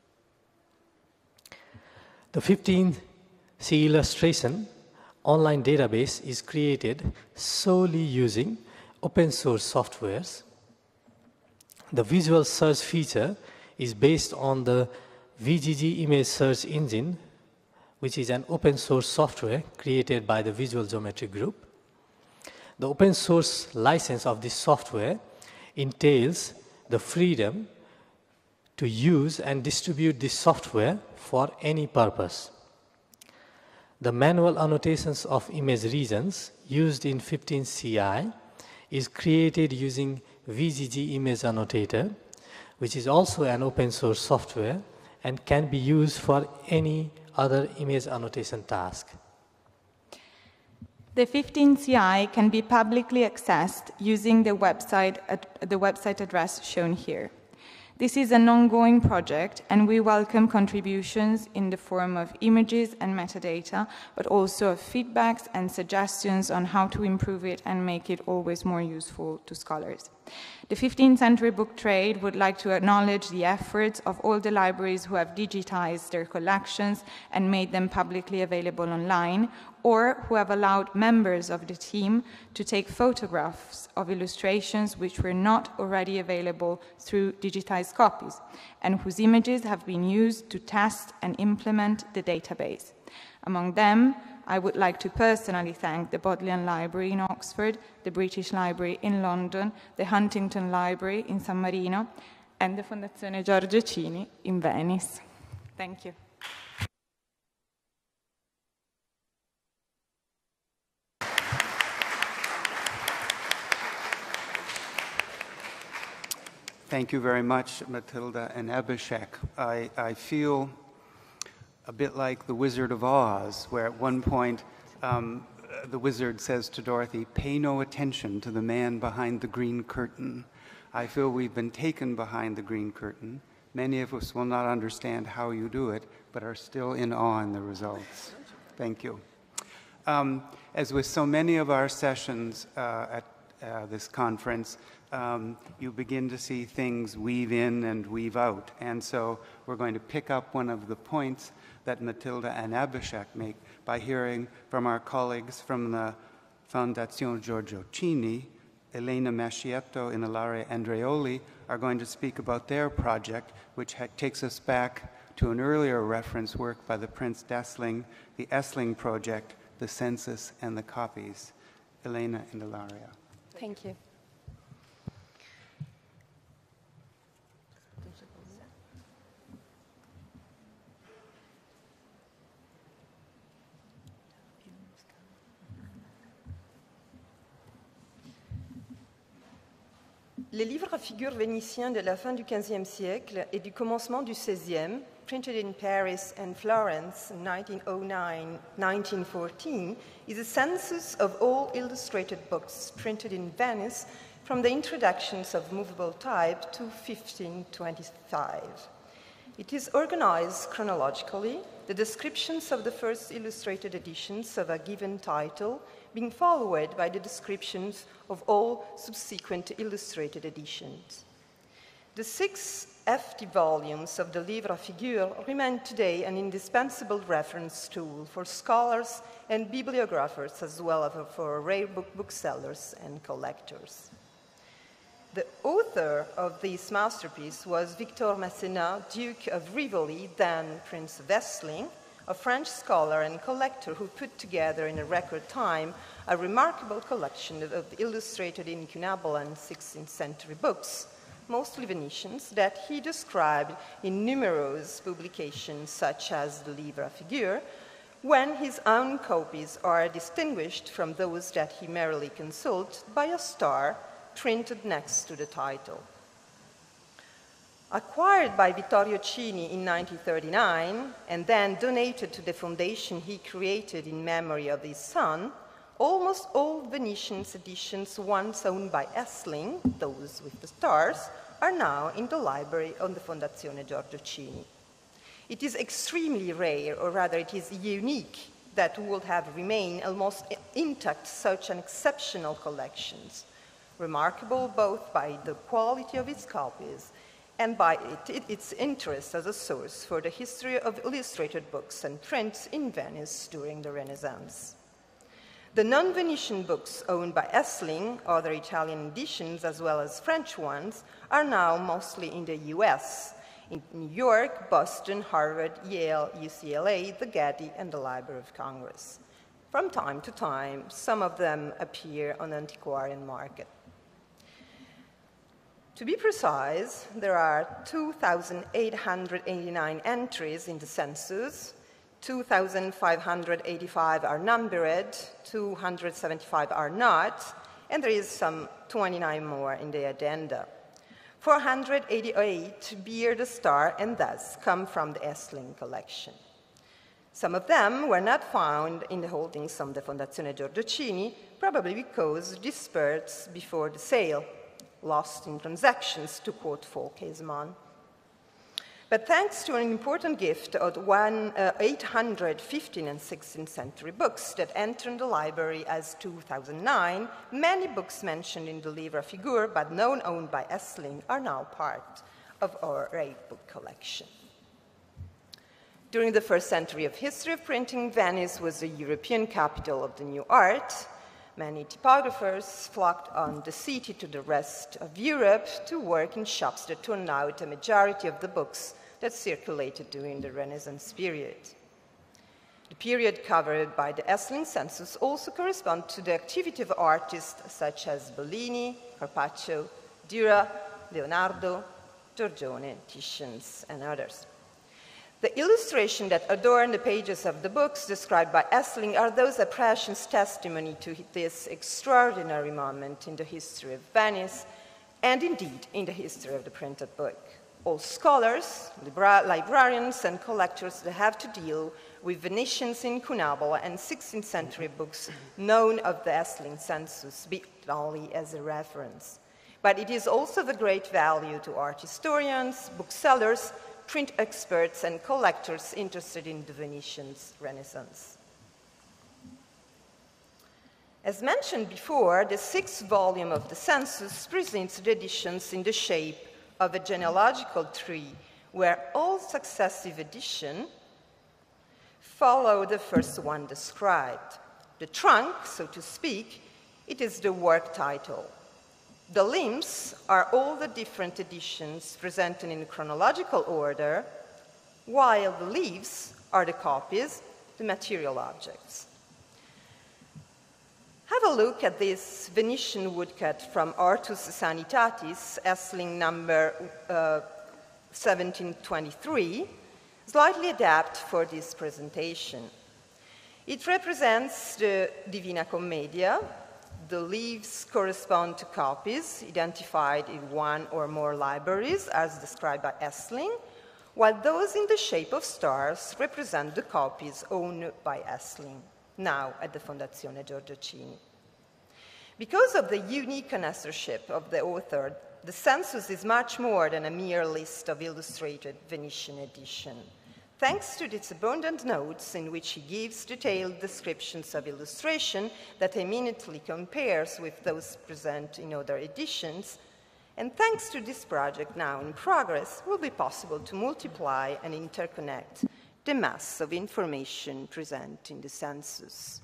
The 15C illustration online database is created solely using open source softwares. The visual search feature is based on the VGG image search engine, which is an open source software created by the Visual Geometry Group. The open source license of this software entails the freedom to use and distribute this software for any purpose. The manual annotations of image regions used in 15CI is created using VGG Image Annotator, which is also an open source software and can be used for any other image annotation task. The 15CI can be publicly accessed using the website address shown here. This is an ongoing project, and we welcome contributions in the form of images and metadata, but also of feedbacks and suggestions on how to improve it and make it always more useful to scholars. The 15th Century Book Trade would like to acknowledge the efforts of all the libraries who have digitized their collections and made them publicly available online, or who have allowed members of the team to take photographs of illustrations which were not already available through digitized copies, and whose images have been used to test and implement the database. Among them, I would like to personally thank the Bodleian Library in Oxford, the British Library in London, the Huntington Library in San Marino, and the Fondazione Giorgio Cini in Venice. Thank you. Thank you very much, Matilda and Abhishek. I feel a bit like the Wizard of Oz, where at one point the wizard says to Dorothy, "Pay no attention to the man behind the green curtain." I feel we've been taken behind the green curtain. Many of us will not understand how you do it, but are still in awe in the results. Thank you. As with so many of our sessions at this conference, you begin to see things weave in and weave out. And so we're going to pick up one of the points that Matilda and Abhishek make by hearing from our colleagues from the Fondazione Giorgio Cini. Elena Mascietto and Ilaria Andreoli are going to speak about their project, which takes us back to an earlier reference work by the Prince d'Essling, the Essling Project, the Census and the Copies. Elena and Ilaria. Thank you. Les livres à figures vénitiens de la fin du XVe siècle et du commencement du XVIe, printed in Paris and Florence in 1909-1914, is a census of all illustrated books printed in Venice from the introductions of movable type to 1525. It is organized chronologically, the descriptions of the first illustrated editions of a given title being followed by the descriptions of all subsequent illustrated editions. The 6 FT volumes of the Livre à Figures remain today an indispensable reference tool for scholars and bibliographers, as well as for rare booksellers and collectors. The author of this masterpiece was Victor Masséna, Duke of Rivoli, then Prince of Essling, a French scholar and collector who put together in a record time a remarkable collection of illustrated incunable and 16th century books, mostly Venetians, that he described in numerous publications such as the Livre à Figures, when his own copies are distinguished from those that he merely consulted by a star printed next to the title. Acquired by Vittorio Cini in 1939 and then donated to the foundation he created in memory of his son, almost all Venetian editions once owned by Essling, those with the stars, are now in the library of the Fondazione Giorgio Cini. It is extremely rare, or rather it is unique, that would have remained almost intact such an exceptional collections. remarkable both by the quality of its copies and by its interest as a source for the history of illustrated books and prints in Venice during the Renaissance. The non-Venetian books owned by Essling, other Italian editions as well as French ones, are now mostly in the US, in New York, Boston, Harvard, Yale, UCLA, the Getty, and the Library of Congress. From time to time, some of them appear on the antiquarian market. To be precise, there are 2,889 entries in the census, 2,585 are numbered, 275 are not, and there is some 29 more in the addenda. 488 bear the star and thus come from the Essling collection. Some of them were not found in the holdings of the Fondazione Giorgio, probably because dispersed before the sale, lost in transactions, to quote Folkesman. But thanks to an important gift of 815 and 16th century books that entered the library as 2009, many books mentioned in the Livre Figure but not owned by Essling are now part of our rare book collection. During the first century of history of printing, Venice was the European capital of the new art. Many typographers flocked on the city to the rest of Europe to work in shops that turned out a majority of the books that circulated during the Renaissance period. The period covered by the Essling census also corresponds to the activity of artists such as Bellini, Carpaccio, Dürer, Leonardo, Giorgione, Titian, and others. The illustrations that adorn the pages of the books described by Essling are those impressions testimony to this extraordinary moment in the history of Venice, and indeed in the history of the printed book. All scholars, librarians, and collectors that have to deal with Venetians incunabile and 16th century books known of the Essling census, be it only as a reference. But it is also of great value to art historians, booksellers, print experts, and collectors interested in the Venetians' Renaissance. As mentioned before, the 6th volume of the census presents the editions in the shape of a genealogical tree, where all successive editions follow the first one described. The trunk, so to speak, it is the work title. The limbs are all the different editions presented in chronological order, while the leaves are the copies, the material objects. Have a look at this Venetian woodcut from Artus Sanitatis, Essling number 1723, slightly adapted for this presentation. It represents the Divina Commedia. The leaves correspond to copies identified in one or more libraries, as described by Essling, while those in the shape of stars represent the copies owned by Essling, now at the Fondazione Giorgio. Because of the unique connoisseurship of the author, the census is much more than a mere list of illustrated Venetian editions. Thanks to its abundant notes in which he gives detailed descriptions of illustration that eminently compares with those present in other editions, and thanks to this project now in progress, it will be possible to multiply and interconnect the mass of information present in the census.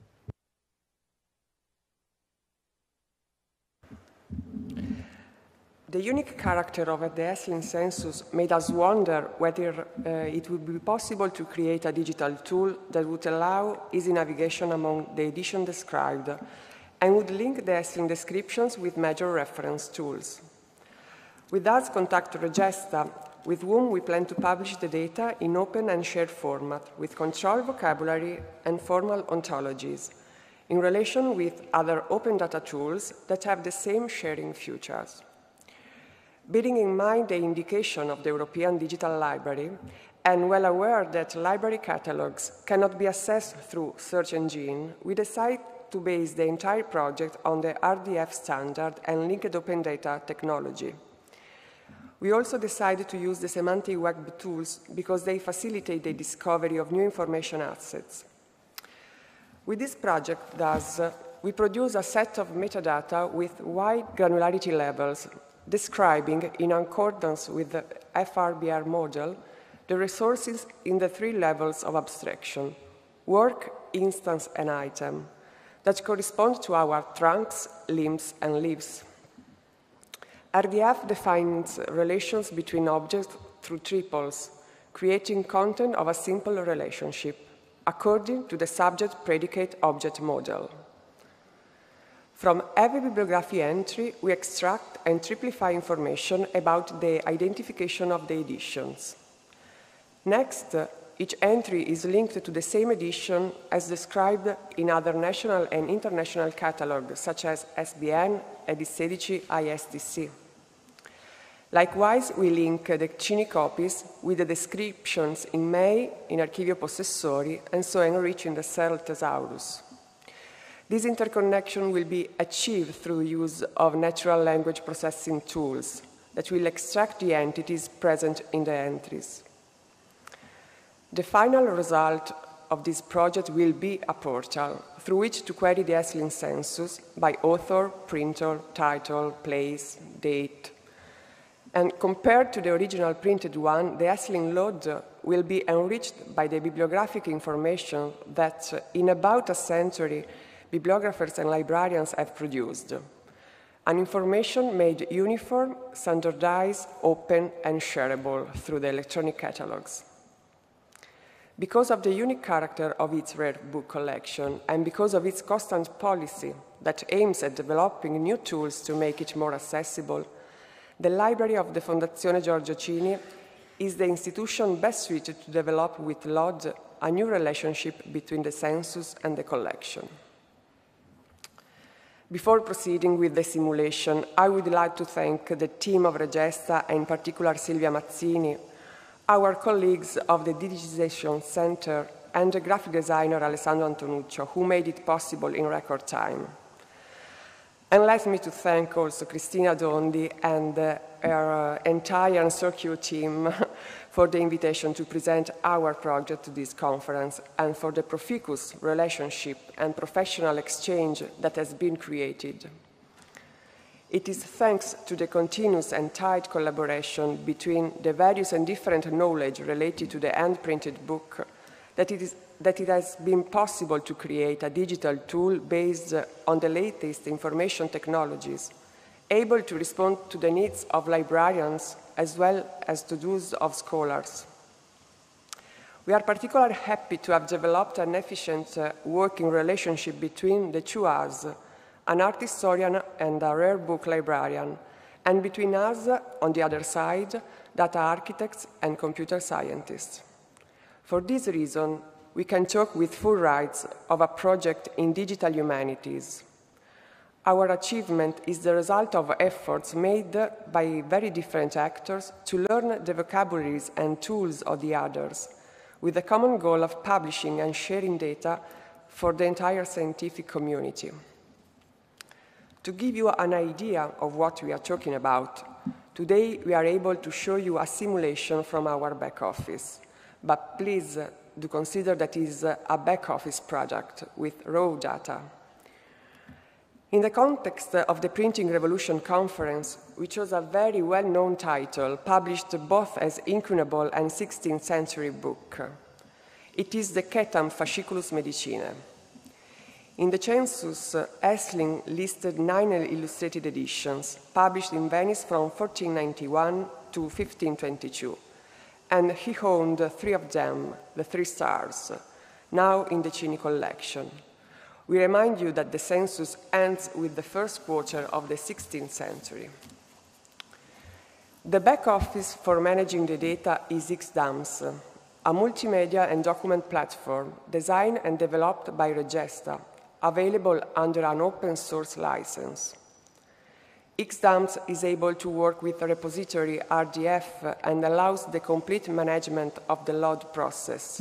The unique character of the Essling census made us wonder whether it would be possible to create a digital tool that would allow easy navigation among the editions described and would link the Essling descriptions with major reference tools. We thus contact Regesta, with whom we plan to publish the data in open and shared format with controlled vocabulary and formal ontologies, in relation with other open data tools that have the same sharing features. Bearing in mind the indication of the European Digital Library, and well aware that library catalogs cannot be accessed through search engine, we decided to base the entire project on the RDF standard and linked open data technology. We also decided to use the semantic web tools because they facilitate the discovery of new information assets. With this project, thus, we produce a set of metadata with wide granularity levels, describing, in accordance with the FRBR model, the resources in the 3 levels of abstraction: work, instance, and item, that correspond to our trunks, limbs, and leaves. RDF defines relations between objects through triples, creating content of a simple relationship, according to the subject-predicate-object model. From every bibliography entry, we extract and triplify information about the identification of the editions. Next, each entry is linked to the same edition as described in other national and international catalogs, such as SBN, Edissedici, ISTC. Likewise, we link the CINI copies with the descriptions in MEI, in Archivio Possessori, and so enriching the CERL thesaurus. This interconnection will be achieved through use of natural language processing tools that will extract the entities present in the entries. The final result of this project will be a portal through which to query the Esslin census by author, printer, title, place, date. And compared to the original printed one, the Esslin load will be enriched by the bibliographic information that, in about a century, bibliographers and librarians have produced. An information made uniform, standardized, open, and shareable through the electronic catalogs. Because of the unique character of its rare book collection and because of its constant policy that aims at developing new tools to make it more accessible, the Library of the Fondazione Giorgio Cini is the institution best suited to develop with LOD a new relationship between the census and the collection. Before proceeding with the simulation, I would like to thank the team of Regesta, and in particular Silvia Mazzini, our colleagues of the Digitization Center, and the graphic designer Alessandro Antonuccio, who made it possible in record time. And let me to thank also Cristina Dondi and her entire Uncircuit team for the invitation to present our project to this conference and for the profuse relationship and professional exchange that has been created. It is thanks to the continuous and tight collaboration between the various and different knowledge related to the hand-printed book that it has been possible to create a digital tool based on the latest information technologies, able to respond to the needs of librarians as well as to those of scholars. We are particularly happy to have developed an efficient working relationship between the two us, an art historian and a rare book librarian, and between us, on the other side, data architects and computer scientists. For this reason, we can talk with full rights of a project in digital humanities. Our achievement is the result of efforts made by very different actors to learn the vocabularies and tools of the others, with the common goal of publishing and sharing data for the entire scientific community. To give you an idea of what we are talking about, today we are able to show you a simulation from our back office, but please do consider that it is a back office project with raw data. In the context of the Printing Revolution Conference, we chose a very well-known title, published both as incunable and 16th century book. It is the Cetam Fasciculus Medicinae. In the census, Esslin listed 9 illustrated editions, published in Venice from 1491 to 1522, and he owned 3 of them, the 3 stars, now in the Cini collection. We remind you that the census ends with the first quarter of the 16th century. The back office for managing the data is XDAMS, a multimedia and document platform designed and developed by Regesta, available under an open source license. XDAMS is able to work with the repository RDF and allows the complete management of the load process.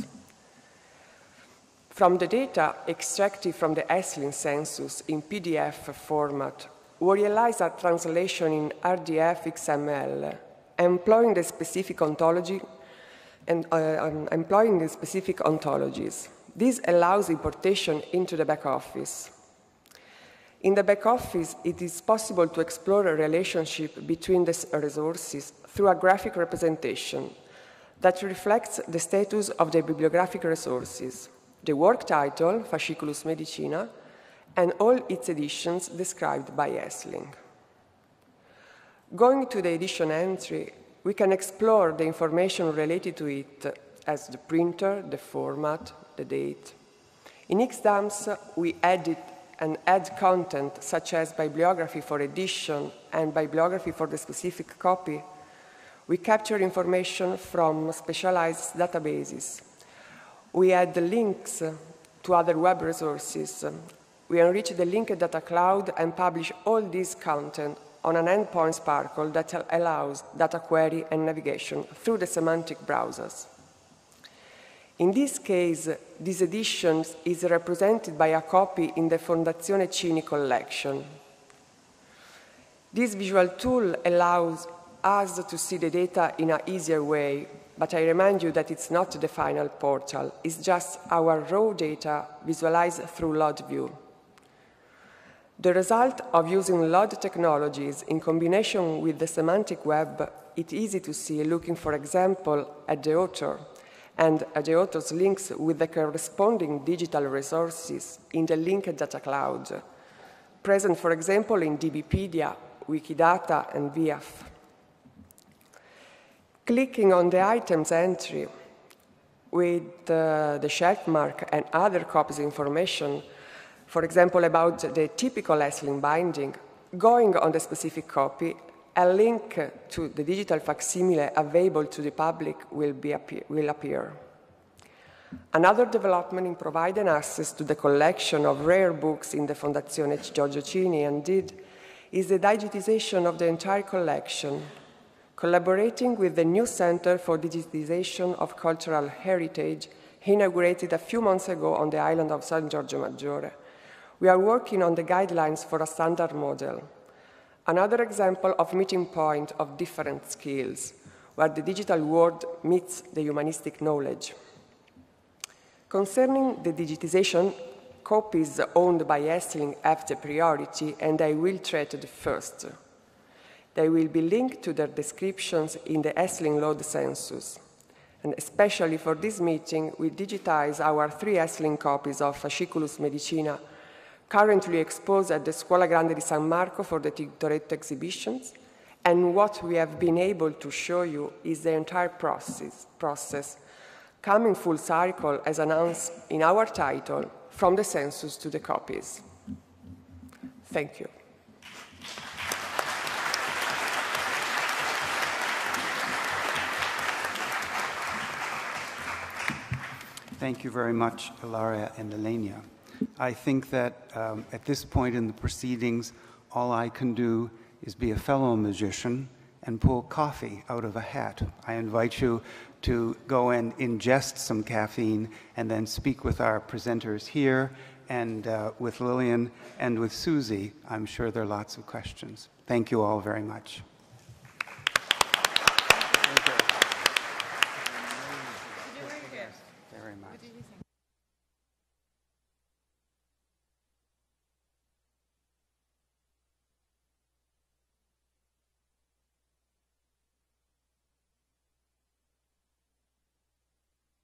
From the data extracted from the Esslin census in PDF format, we realize a translation in RDF XML, employing the specific ontology and employing the specific ontologies. This allows importation into the back office. In the back office, it is possible to explore a relationship between the resources through a graphic representation that reflects the status of the bibliographic resources, the work title, Fasciculus Medicina, and all its editions described by Essling. Going to the edition entry, we can explore the information related to it as the printer, the format, the date. In XDAMS, we edit and add content such as bibliography for edition and bibliography for the specific copy. We capture information from specialized databases. We add the links to other web resources. We enrich the linked data cloud and publish all this content on an endpoint Sparkle that allows data query and navigation through the semantic browsers. In this case, this edition is represented by a copy in the Fondazione Cini collection. This visual tool allows us to see the data in an easier way, but I remind you that it's not the final portal, it's just our raw data visualized through LODView. The result of using LOD technologies in combination with the semantic web, it's easy to see looking, for example, at the author, and at the author's links with the corresponding digital resources in the linked data cloud, present, for example, in DBpedia, Wikidata, and VIAF. Clicking on the items entry with the shelf mark and other copies information, for example, about the typical Essling binding, going on the specific copy, a link to the digital facsimile available to the public will appear. Another development in providing access to the collection of rare books in the Fondazione Giorgio Cini and DID is the digitization of the entire collection, collaborating with the new Center for Digitization of Cultural Heritage, inaugurated a few months ago on the island of San Giorgio Maggiore. We are working on the guidelines for a standard model. Another example of meeting point of different skills, where the digital world meets the humanistic knowledge. Concerning the digitization, copies owned by Essling have the priority, and I will treat it first. They will be linked to their descriptions in the Essling Load Census. And especially for this meeting, we digitize our 3 Essling copies of Fasciculus Medicina, currently exposed at the Scuola Grande di San Marco for the Tintoretto exhibitions, and what we have been able to show you is the entire process coming full cycle as announced in our title, From the Census to the Copies. Thank you. Thank you very much, Ilaria and Elenia. I think that at this point in the proceedings, all I can do is be a fellow magician and pull coffee out of a hat. I invite you to go and ingest some caffeine and then speak with our presenters here and with Lillian and with Susie. I'm sure there are lots of questions. Thank you all very much.